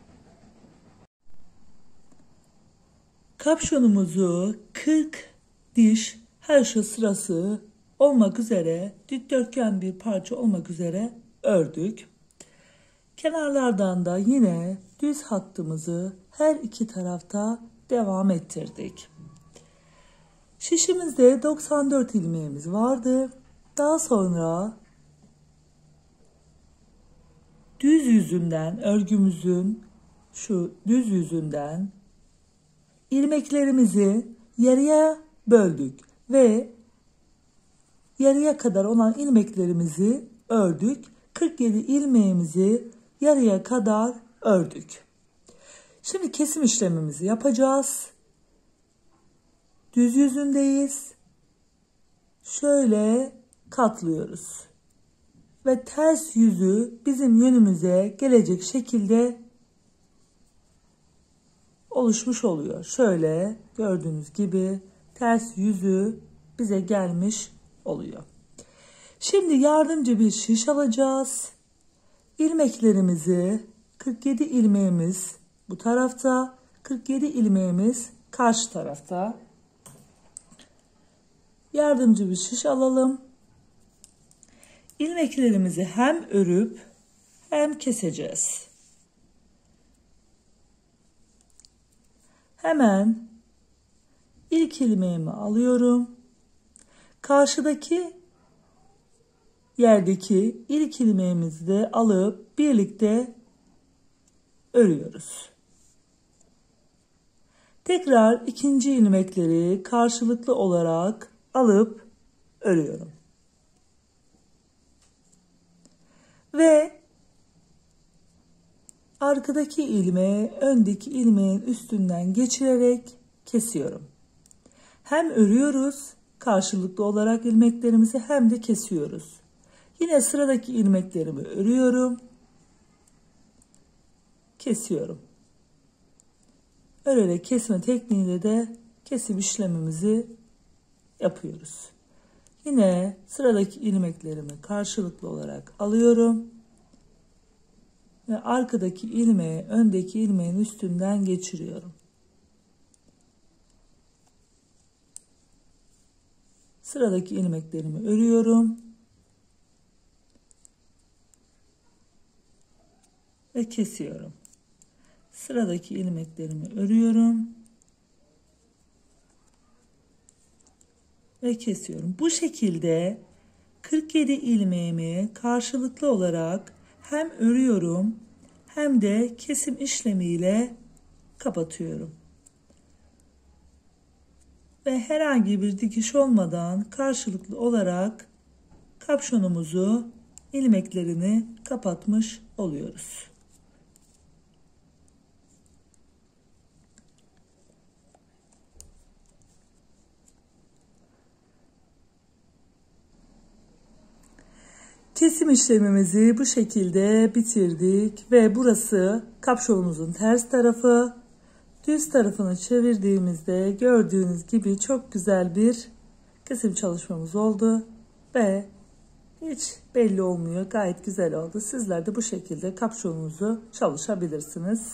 Kapşonumuzu 40 diş haroşa sırası olmak üzere dikdörtgen bir parça olmak üzere ördük. Kenarlardan da yine düz hattımızı her iki tarafta devam ettirdik. Şişimizde 94 ilmeğimiz vardı. Daha sonra düz yüzünden, örgümüzün şu düz yüzünden ilmeklerimizi yarıya böldük ve yarıya kadar olan ilmeklerimizi ördük. 47 ilmeğimizi yarıya kadar ördük. Şimdi kesim işlemimizi yapacağız. Düz yüzündeyiz. Şöyle katlıyoruz. Ve ters yüzü bizim yönümüze gelecek şekilde oluşmuş oluyor. Şöyle gördüğünüz gibi ters yüzü bize gelmiş oluyor. Şimdi yardımcı bir şiş alacağız. İlmeklerimizi 47 ilmeğimiz bu tarafta, 47 ilmeğimiz karşı tarafta. Yardımcı bir şiş alalım. İlmeklerimizi hem örüp hem keseceğiz. Hemen ilk ilmeğimi alıyorum. Karşıdaki yerdeki ilk ilmeğimizi de alıp birlikte örüyoruz. Tekrar ikinci ilmekleri karşılıklı olarak alıp örüyorum. Ve arkadaki ilmeği öndeki ilmeğin üstünden geçirerek kesiyorum. Hem örüyoruz karşılıklı olarak ilmeklerimizi hem de kesiyoruz. Yine sıradaki ilmeklerimi örüyorum. Kesiyorum. Örerek kesme tekniğiyle de kesim işlemimizi yapıyoruz. Yine sıradaki ilmeklerimi karşılıklı olarak alıyorum. Ve arkadaki ilmeği öndeki ilmeğin üstünden geçiriyorum. Sıradaki ilmeklerimi örüyorum. Ve kesiyorum. Sıradaki ilmeklerimi örüyorum. Ve kesiyorum. Bu şekilde 47 ilmeğimi karşılıklı olarak hem örüyorum hem de kesim işlemiyle kapatıyorum. Ve herhangi bir dikiş olmadan karşılıklı olarak kapşonumuzu ilmeklerini kapatmış oluyoruz. Kesim işlemimizi bu şekilde bitirdik ve burası kapşonumuzun ters tarafı. Düz tarafını çevirdiğimizde gördüğünüz gibi çok güzel bir kesim çalışmamız oldu ve hiç belli olmuyor. Gayet güzel oldu. Sizler de bu şekilde kapşonunuzu çalışabilirsiniz.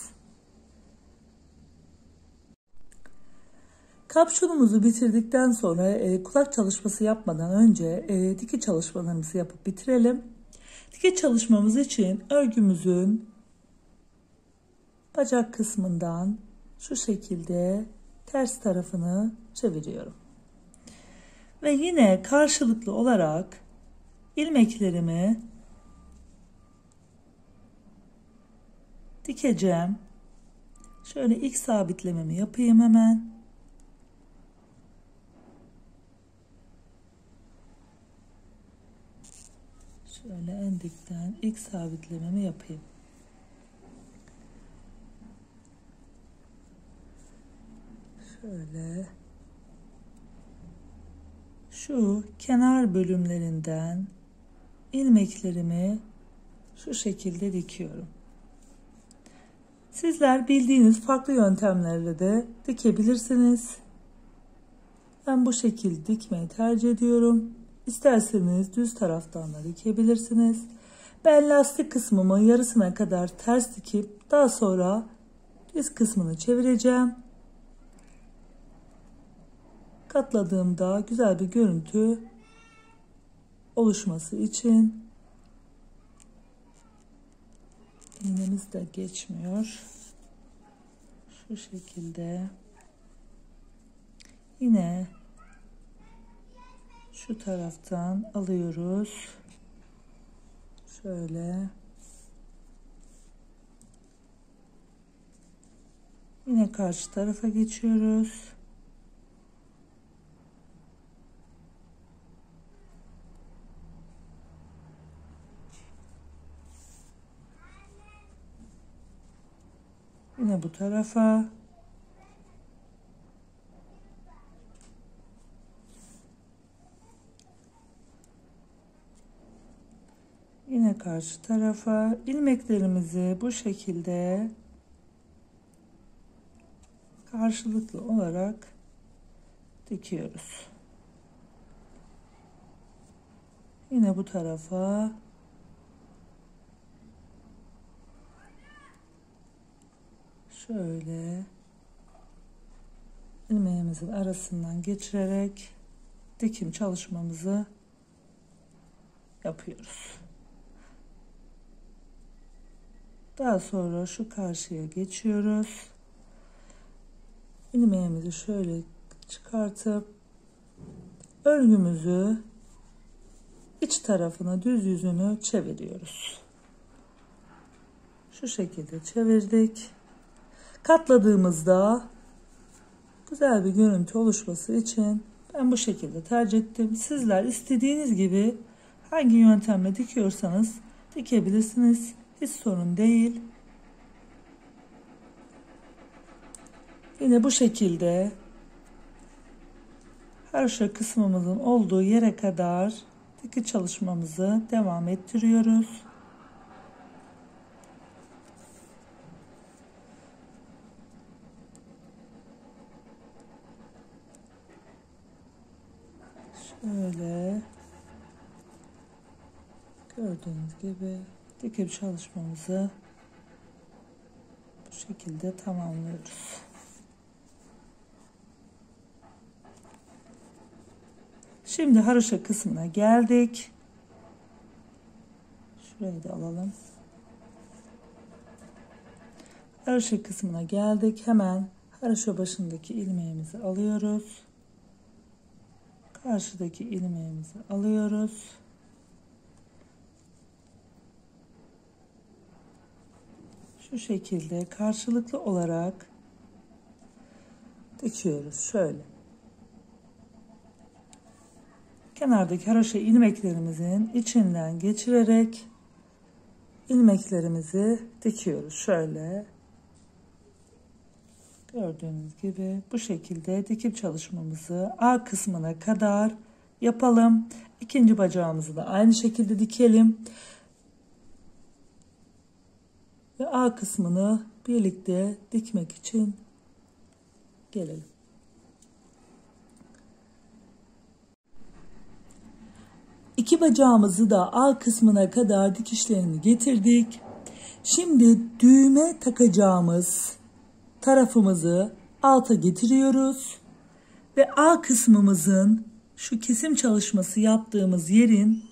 Kapşonumuzu bitirdikten sonra kulak çalışması yapmadan önce diki çalışmalarımızı yapıp bitirelim. Diki çalışmamız için örgümüzün bacak kısmından şu şekilde ters tarafını çeviriyorum. Ve yine karşılıklı olarak ilmeklerimi dikeceğim. Şöyle ilk sabitlememi yapayım hemen. Şöyle en dipten ilk sabitlememi yapayım. Şöyle şu kenar bölümlerinden ilmeklerimi şu şekilde dikiyorum. Sizler bildiğiniz farklı yöntemlerle de dikebilirsiniz. Ben bu şekilde dikmeyi tercih ediyorum. İsterseniz düz taraftan da dikebilirsiniz. Ben lastik kısmımı yarısına kadar ters dikip daha sonra düz kısmını çevireceğim. Katladığımda güzel bir görüntü oluşması için iğnemiz de geçmiyor. Şu şekilde yine şu taraftan alıyoruz. Şöyle yine karşı tarafa geçiyoruz. Yine bu tarafa. Yine karşı tarafa. İlmeklerimizi bu şekilde karşılıklı olarak dikiyoruz. Yine bu tarafa. Şöyle ilmeğimizin arasından geçirerek dikim çalışmamızı yapıyoruz. Daha sonra şu karşıya geçiyoruz. İlmeğimizi şöyle çıkartıp örgümüzü iç tarafına düz yüzünü çeviriyoruz. Şu şekilde çevirdik. Katladığımızda güzel bir görüntü oluşması için ben bu şekilde tercih ettim. Sizler istediğiniz gibi hangi yöntemle dikiyorsanız dikebilirsiniz. Hiç sorun değil. Yine bu şekilde haroşa kısmımızın olduğu yere kadar dikiş çalışmamızı devam ettiriyoruz. Şöyle gördüğünüz gibi dikiş çalışmamızı bu şekilde tamamlıyoruz. Şimdi haroşa kısmına geldik. Şurayı da alalım. Haroşa kısmına geldik. Hemen haroşa başındaki ilmeğimizi alıyoruz. Karşıdaki ilmeğimizi alıyoruz. Şu şekilde karşılıklı olarak dikiyoruz. Şöyle. Kenardaki haroşa ilmeklerimizin içinden geçirerek ilmeklerimizi dikiyoruz. Şöyle. Gördüğünüz gibi bu şekilde dikip çalışmamızı A kısmına kadar yapalım. İkinci bacağımızı da aynı şekilde dikelim. Ve A kısmını birlikte dikmek için gelelim. İki bacağımızı da A kısmına kadar dikişlerini getirdik. Şimdi düğme takacağımız tarafımızı alta getiriyoruz ve A kısmımızın şu kesim çalışması yaptığımız yerin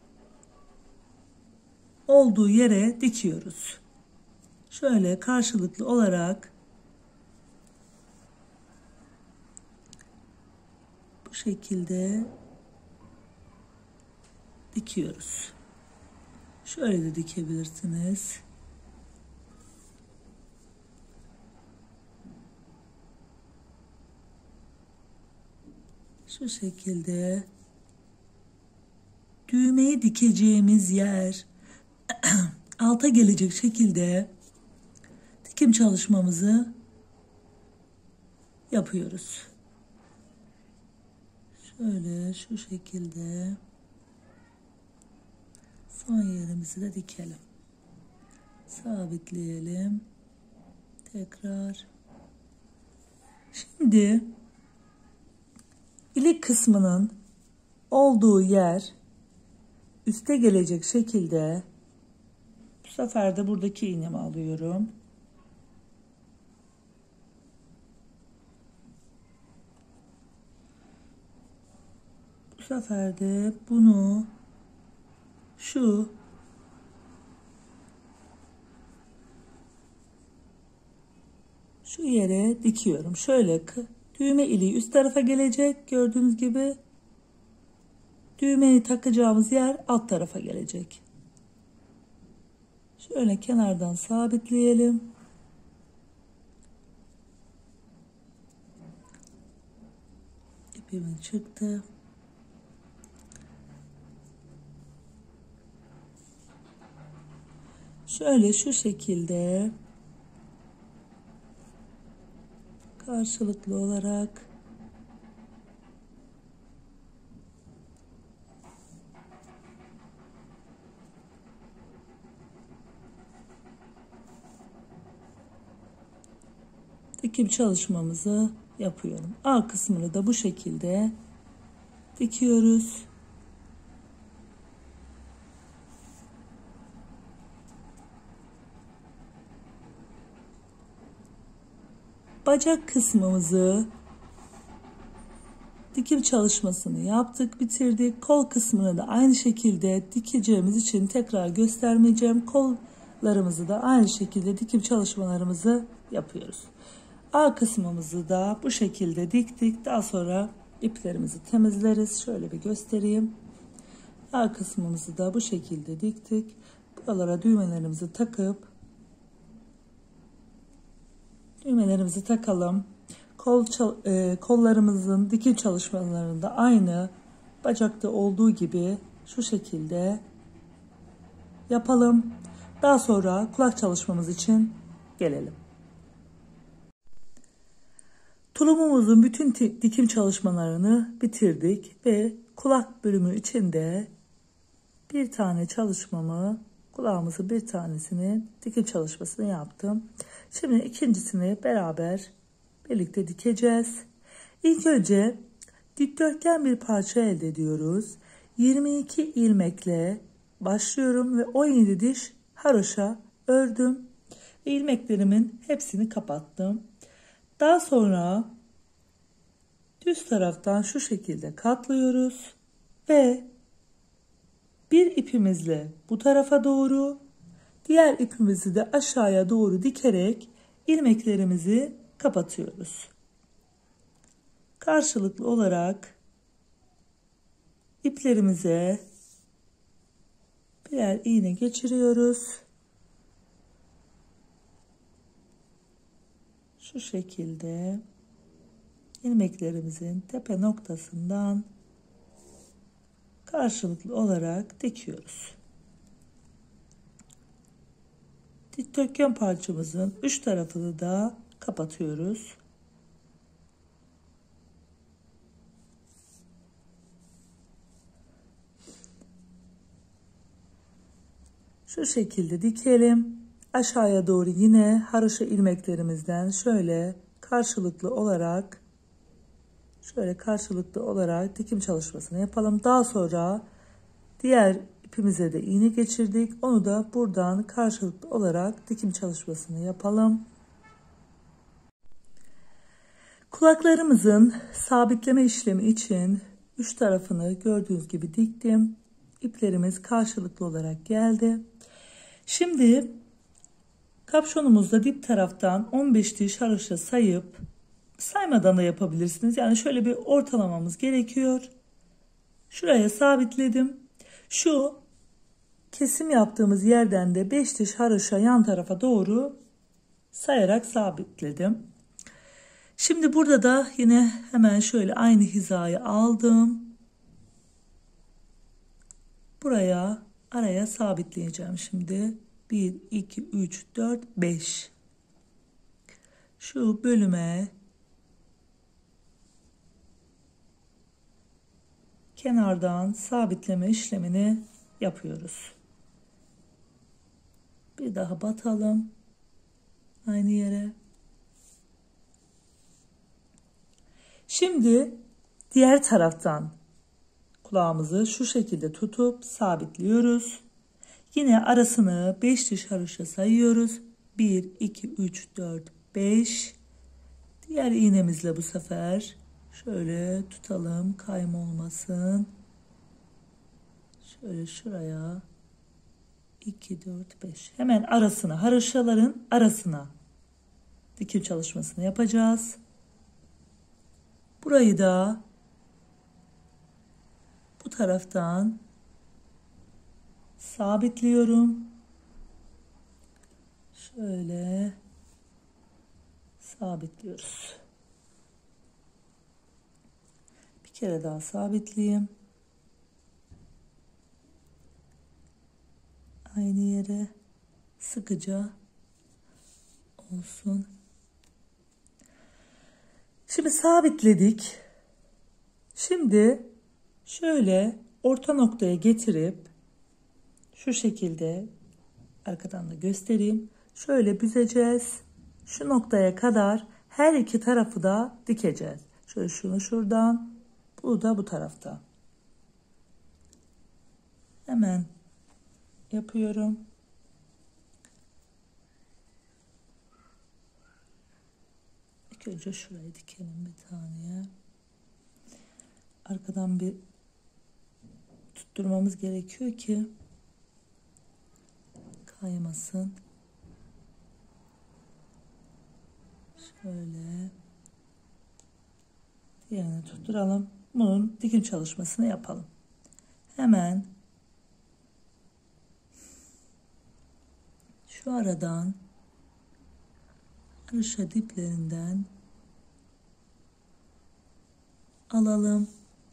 olduğu yere dikiyoruz. Şöyle karşılıklı olarak bu şekilde dikiyoruz. Şöyle de dikebilirsiniz. Şu şekilde düğmeyi dikeceğimiz yer alta gelecek şekilde dikim çalışmamızı yapıyoruz. Şöyle şu şekilde son yerimizi de dikelim. Sabitleyelim. Tekrar. Şimdi ilik kısmının olduğu yer üste gelecek şekilde bu sefer de buradaki iğnemi alıyorum. Bu sefer de bunu şu yere dikiyorum. Şöyle düğme iliği üst tarafa gelecek. Gördüğünüz gibi düğmeyi takacağımız yer alt tarafa gelecek. Şöyle kenardan sabitleyelim. İpimin çıktı. Şöyle şu şekilde karşılıklı olarak dikim çalışmamızı yapıyorum. A kısmını da bu şekilde dikiyoruz. Bacak kısmımızı dikim çalışmasını yaptık, bitirdik. Kol kısmını da aynı şekilde dikeceğimiz için tekrar göstermeyeceğim. Kollarımızı da aynı şekilde dikim çalışmalarımızı yapıyoruz. A kısmımızı da bu şekilde diktik. Daha sonra iplerimizi temizleriz. Şöyle bir göstereyim. A kısmımızı da bu şekilde diktik. Buralara düğmelerimizi takıp düğmelerimizi takalım. Kollarımızın dikim çalışmalarında aynı bacakta olduğu gibi şu şekilde yapalım. Daha sonra kulak çalışmamız için gelelim. Tulumumuzun bütün dikim çalışmalarını bitirdik ve kulak bölümü içinde bir tane çalışmamı, kulağımızın bir tanesinin dikim çalışmasını yaptım. Şimdi ikincisini birlikte dikeceğiz. İlk önce dikdörtgen bir parça elde ediyoruz. 22 ilmekle başlıyorum ve 17 diş haroşa ördüm. Ve ilmeklerimin hepsini kapattım. Daha sonra düz taraftan şu şekilde katlıyoruz ve bir ipimizle bu tarafa doğru, diğer ipimizi de aşağıya doğru dikerek ilmeklerimizi kapatıyoruz. Karşılıklı olarak iplerimize birer iğne geçiriyoruz. Şu şekilde ilmeklerimizin tepe noktasından karşılıklı olarak dikiyoruz. Dikdörtgen parçamızın üç tarafını da kapatıyoruz. Şu şekilde dikelim. Aşağıya doğru yine haroşa ilmeklerimizden şöyle karşılıklı olarak dikim çalışmasını yapalım. Daha sonra diğer ipimize de iğne geçirdik. Onu da buradan karşılıklı olarak dikim çalışmasını yapalım. Kulaklarımızın sabitleme işlemi için üç tarafını gördüğünüz gibi diktim. İplerimiz karşılıklı olarak geldi. Şimdi kapşonumuzda dip taraftan 15 diş haroşa sayıp, saymadan da yapabilirsiniz. Yani şöyle bir ortalamamız gerekiyor. Şuraya sabitledim. Şu kesim yaptığımız yerden de 5 diş haroşa yan tarafa doğru sayarak sabitledim. Şimdi burada da yine hemen şöyle aynı hizayı aldım. Buraya araya sabitleyeceğim şimdi. 1, 2, 3, 4, 5. Şu bölüme kenardan sabitleme işlemini yapıyoruz. Bir daha batalım aynı yere. Şimdi diğer taraftan kulağımızı şu şekilde tutup sabitliyoruz. Yine arasını 5 diş haroşa sayıyoruz. 1, 2, 3, 4, 5. Diğer iğnemizle bu sefer şöyle tutalım, kayma olmasın. Şöyle şuraya 2, 4, 5. Hemen arasına, haroşaların arasına dikim çalışmasını yapacağız. Burayı da bu taraftan sabitliyorum. Şöyle sabitliyoruz. Bir kere daha sabitleyeyim. Aynı yere sıkıca olsun. Şimdi sabitledik. Şimdi şöyle orta noktaya getirip şu şekilde arkadan da göstereyim. Şöyle büzeceğiz. Şu noktaya kadar her iki tarafı da dikeceğiz. Şöyle şunu şuradan, bu da bu tarafta. Hemen yapıyorum. İlk önce şurayı dikelim bir taneye. Arkadan bir tutturmamız gerekiyor ki kaymasın. Şöyle diğerini tutturalım. Bunun dikim çalışmasını yapalım. Hemen şu aradan haroşa diplerinden alalım.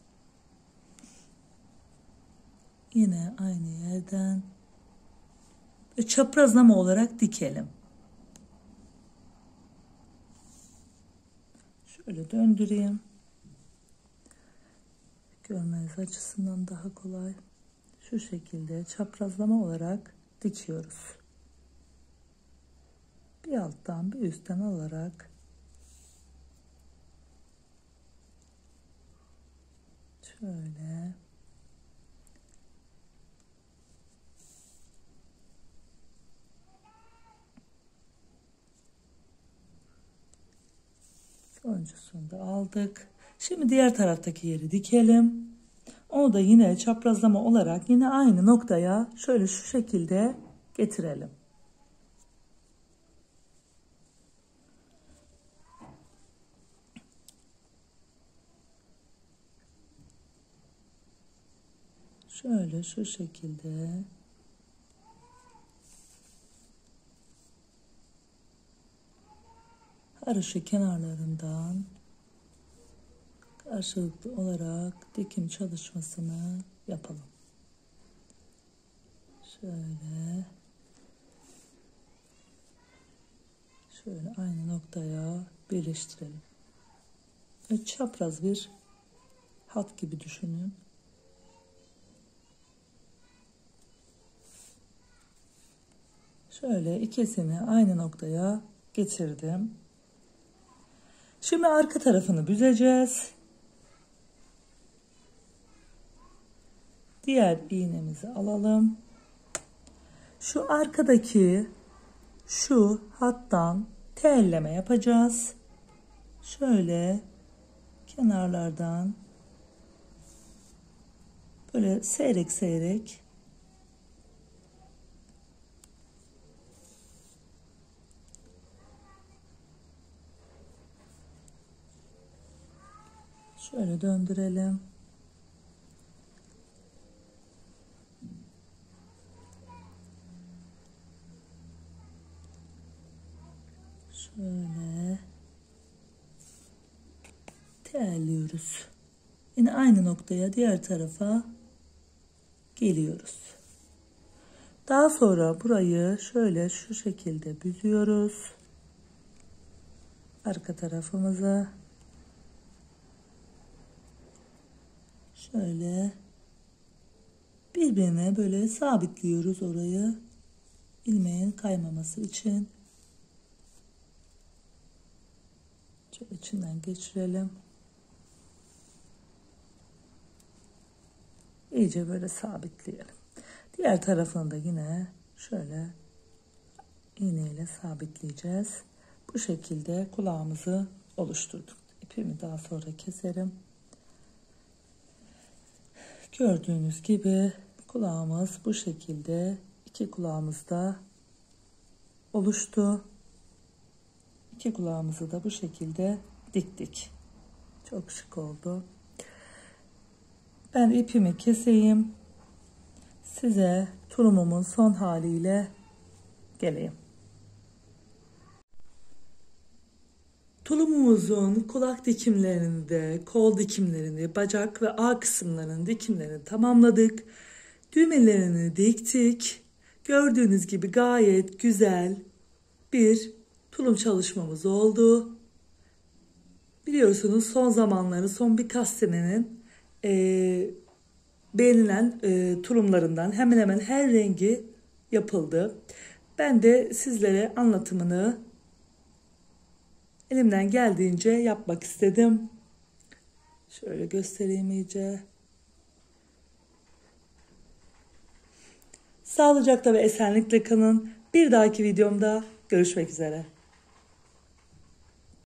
Yine aynı yerden ve çaprazlama olarak dikelim. Şöyle döndüreyim. Görmeniz açısından daha kolay. Şu şekilde çaprazlama olarak dikiyoruz. Bir alttan bir üstten alarak şöyle sonuncusunu da aldık. Şimdi diğer taraftaki yeri dikelim. Onu da yine çaprazlama olarak yine aynı noktaya şöyle şu şekilde getirelim. Şöyle şu şekilde haroşa kenarlarından karşılıklı olarak dikim çalışmasını yapalım. Şöyle aynı noktaya birleştirelim. Ve çapraz bir hat gibi düşünün. Şöyle ikisini aynı noktaya getirdim. Şimdi arka tarafını büzeceğiz. Diğer iğnemizi alalım. Şu arkadaki şu hattan telleme yapacağız. Şöyle kenarlardan böyle seyrek seyrek şöyle döndürelim. Şöyle terliyoruz. Yine aynı noktaya diğer tarafa geliyoruz. Daha sonra burayı şöyle şu şekilde büzüyoruz. Arka tarafımıza şöyle birbirine böyle sabitliyoruz orayı. İlmeğin kaymaması için. Şöyle içinden geçirelim. İyice böyle sabitleyelim. Diğer tarafını da yine şöyle iğneyle sabitleyeceğiz. Bu şekilde kulağımızı oluşturduk. İpimi daha sonra keserim. Gördüğünüz gibi kulağımız bu şekilde, iki kulağımız da oluştu. İki kulağımızı da bu şekilde diktik. Çok şık oldu. Ben ipimi keseyim. Size tulumumun son haliyle geleyim. Tulumumuzun kulak dikimlerinde, kol dikimlerini, bacak ve ağ kısımlarının dikimlerini tamamladık. Düğmelerini diktik. Gördüğünüz gibi gayet güzel bir tulum çalışmamız oldu. Biliyorsunuz son zamanları, son birkaç senenin beğenilen tulumlarından hemen hemen her rengi yapıldı. Ben de sizlere anlatımını elimden geldiğince yapmak istedim. Şöyle göstereyim iyice. Sağlıcakla ve esenlikle kalın. Bir dahaki videomda görüşmek üzere.